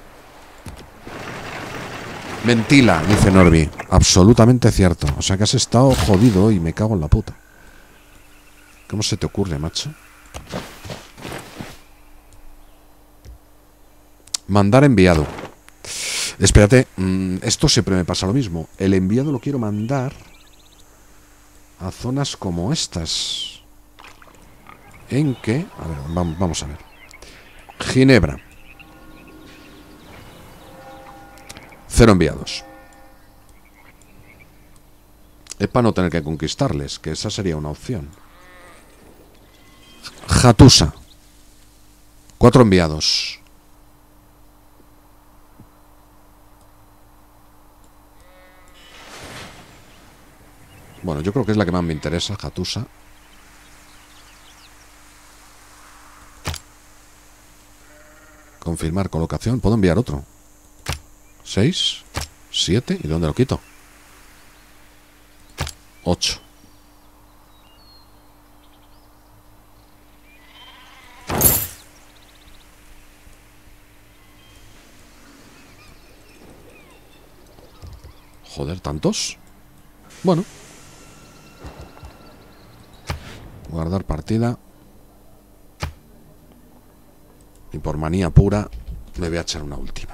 [SPEAKER 1] Mentila, dice Norby. Absolutamente cierto. O sea que has estado jodido y me cago en la puta. ¿Cómo se te ocurre, macho? Mandar enviado. Espérate, esto siempre me pasa lo mismo. El enviado lo quiero mandar a zonas como estas. ¿En qué? A ver, vamos a ver. Ginebra. 0 enviados. Es para no tener que conquistarles, que esa sería una opción. Hattusa. 4 enviados. Bueno, yo creo que es la que más me interesa, Hattusa. Confirmar colocación. ¿Puedo enviar otro? 6, 7. ¿Y dónde lo quito? 8. Joder, ¿tantos? Bueno. Guardar partida. Y por manía pura me voy a echar una última.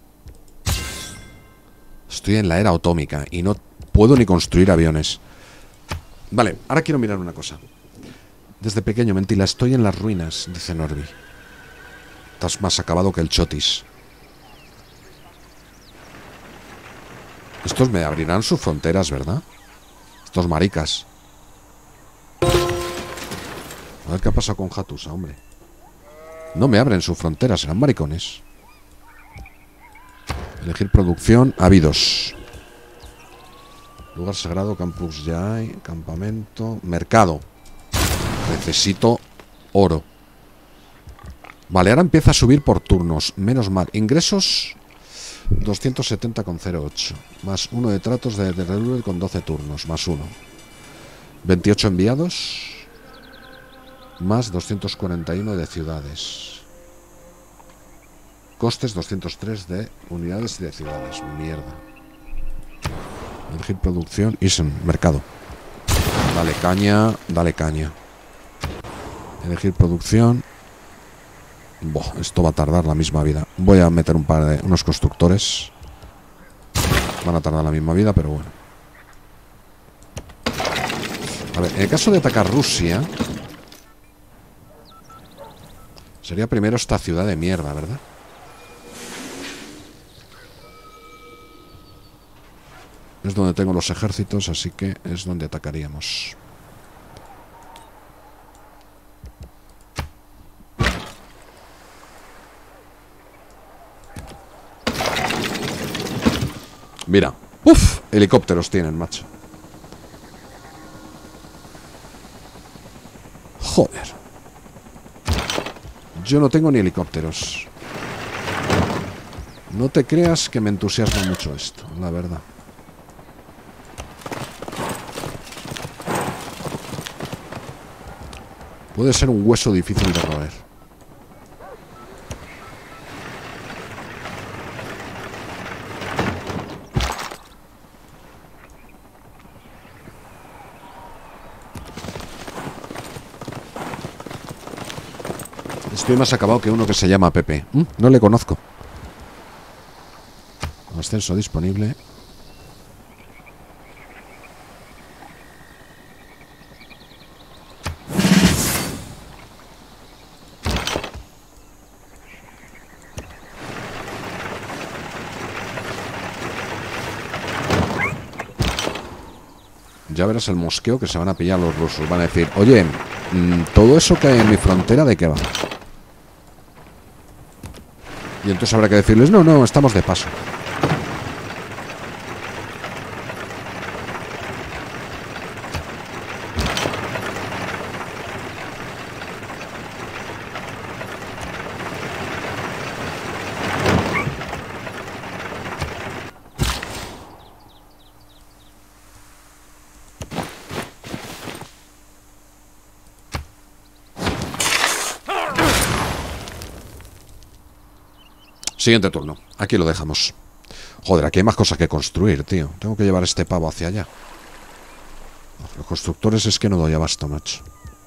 [SPEAKER 1] Estoy en la era atómica y no puedo ni construir aviones. Vale, ahora quiero mirar una cosa. Desde pequeño, mentira, estoy en las ruinas, dice Norby. Estás más acabado que el chotis. Estos me abrirán sus fronteras, ¿verdad? Estos maricas. A ver qué ha pasado con Hattusa, hombre. No me abren sus fronteras, serán maricones. Elegir producción, habidos. Lugar sagrado, campus ya hay. Campamento, mercado. Necesito oro. Vale, ahora empieza a subir por turnos. Menos mal. Ingresos 270,08. Más 1 de tratos de Redwood con 12 turnos. Más 1. 28 enviados. Más 241 de ciudades. Costes 203 de unidades y de ciudades. Mierda. Elegir producción. Isen, mercado. Dale caña, dale caña. Elegir producción. Buah, esto va a tardar la misma vida. Voy a meter unos constructores. Van a tardar la misma vida, pero bueno. A ver, en el caso de atacar Rusia, sería primero esta ciudad de mierda, ¿verdad? Es donde tengo los ejércitos, así que es donde atacaríamos. Mira. ¡Uf! Helicópteros tienen, macho. Joder. Yo no tengo ni helicópteros. No te creas que me entusiasma mucho esto, la verdad. Puede ser un hueso difícil de roer. Estoy más acabado que uno que se llama Pepe. No le conozco. Ascenso disponible. Ya verás el mosqueo que se van a pillar los rusos. Van a decir, oye, todo eso que hay en mi frontera, ¿de qué va? Y entonces habrá que decirles, no, no, estamos de paso. Siguiente turno. Aquí lo dejamos. Joder, aquí hay más cosas que construir, tío. Tengo que llevar este pavo hacia allá. Los constructores es que no doy abasto, macho.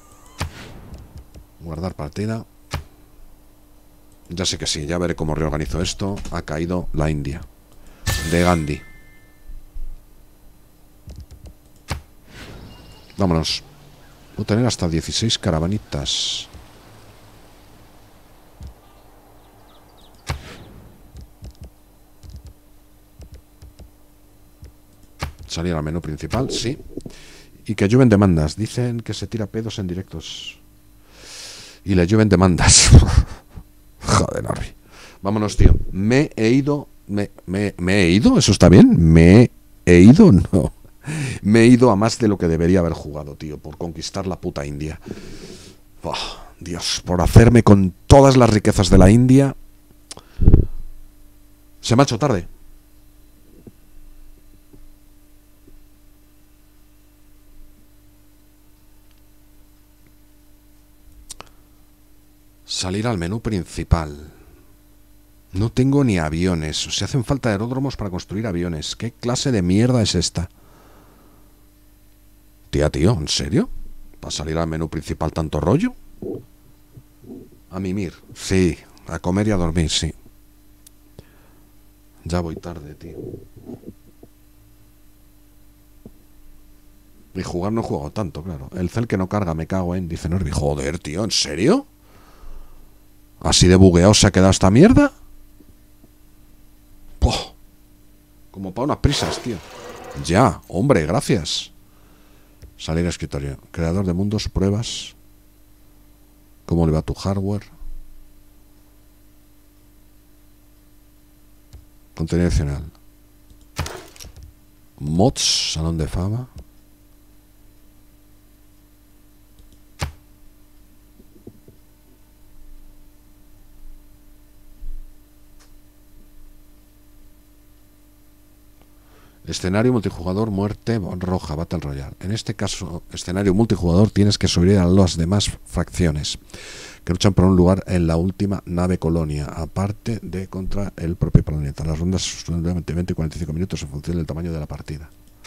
[SPEAKER 1] Guardar partida. Ya sé que sí, ya veré cómo reorganizo esto. Ha caído la India. De Gandhi. Vámonos. Puedo tener hasta 16 caravanitas. Salir al menú principal, sí. Y que llueven demandas. Dicen que se tira pedos en directos. Y le llueven demandas. Joder, Norby. Vámonos, tío. Me he ido. ¿Me he ido? ¿Eso está bien? ¿Me he ido? No. Me he ido a más de lo que debería haber jugado, tío, por conquistar la puta India. Oh, Dios, por hacerme con todas las riquezas de la India. Se me ha hecho tarde. Salir al menú principal. No tengo ni aviones. O sea, hacen falta aeródromos para construir aviones. ¿Qué clase de mierda es esta? Tía, tío, ¿en serio? ¿Para salir al menú principal tanto rollo? A mimir. Sí, a comer y a dormir, sí. Ya voy tarde, tío. Y jugar no juego tanto, claro. El cel que no carga, me cago en... Dice Norby. Joder, tío, ¿en serio? ¿Así de bugueado se ha quedado esta mierda? ¡Poh! Como para unas prisas, tío. Ya, hombre, gracias. Salir a escritorio. Creador de mundos, pruebas. ¿Cómo le va tu hardware? Contenido adicional. Mods, salón de fama. Escenario multijugador, muerte roja, Battle Royale. En este caso, escenario multijugador, tienes que sobrevivir a las demás fracciones que luchan por un lugar en la última nave colonia, aparte de contra el propio planeta. Las rondas son de 20 y 45 minutos en función del tamaño de la partida.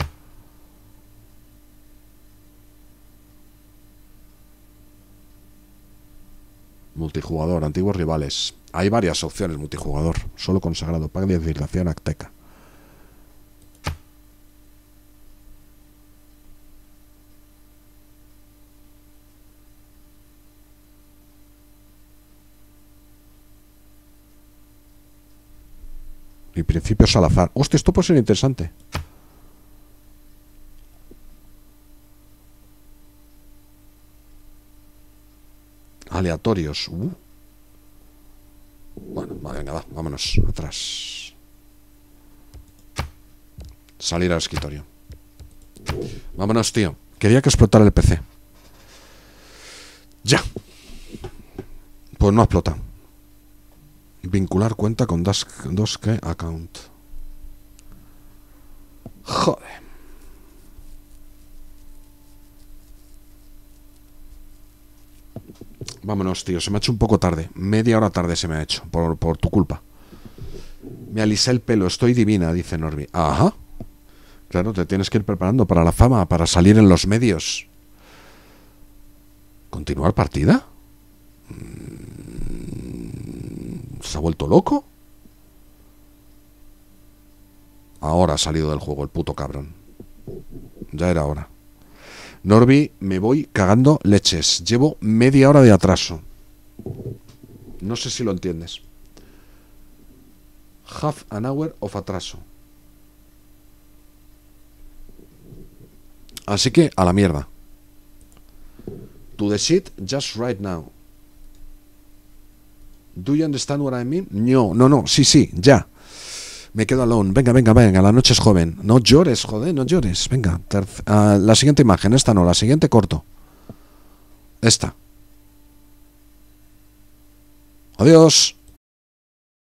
[SPEAKER 1] Multijugador, antiguos rivales. Hay varias opciones multijugador. Solo consagrado, pack de civilización azteca. Y principios al azar. Hostia, esto puede ser interesante. Aleatorios. Bueno, venga, va, vámonos. Atrás. Salir al escritorio. Vámonos, tío. Quería que explotara el PC. Ya. Pues no explota. Vincular cuenta con Doske account. Joder. Vámonos, tío. Se me ha hecho un poco tarde. Media hora tarde se me ha hecho. Por tu culpa. Me alisé el pelo. Estoy divina, dice Norby. Ajá. Claro, te tienes que ir preparando para la fama, para salir en los medios. ¿Continuar partida? ¿Se ha vuelto loco? Ahora ha salido del juego el puto cabrón. Ya era hora. Norby, me voy cagando leches. Llevo media hora de atraso. No sé si lo entiendes. Half an hour of atraso. Así que a la mierda. To the shit just right now. Do you understand what I mean? No, sí, ya. Me quedo alone. Venga, la noche es joven. No llores, joder, no llores. Venga, la siguiente imagen, esta no, la siguiente corto. Esta. Adiós.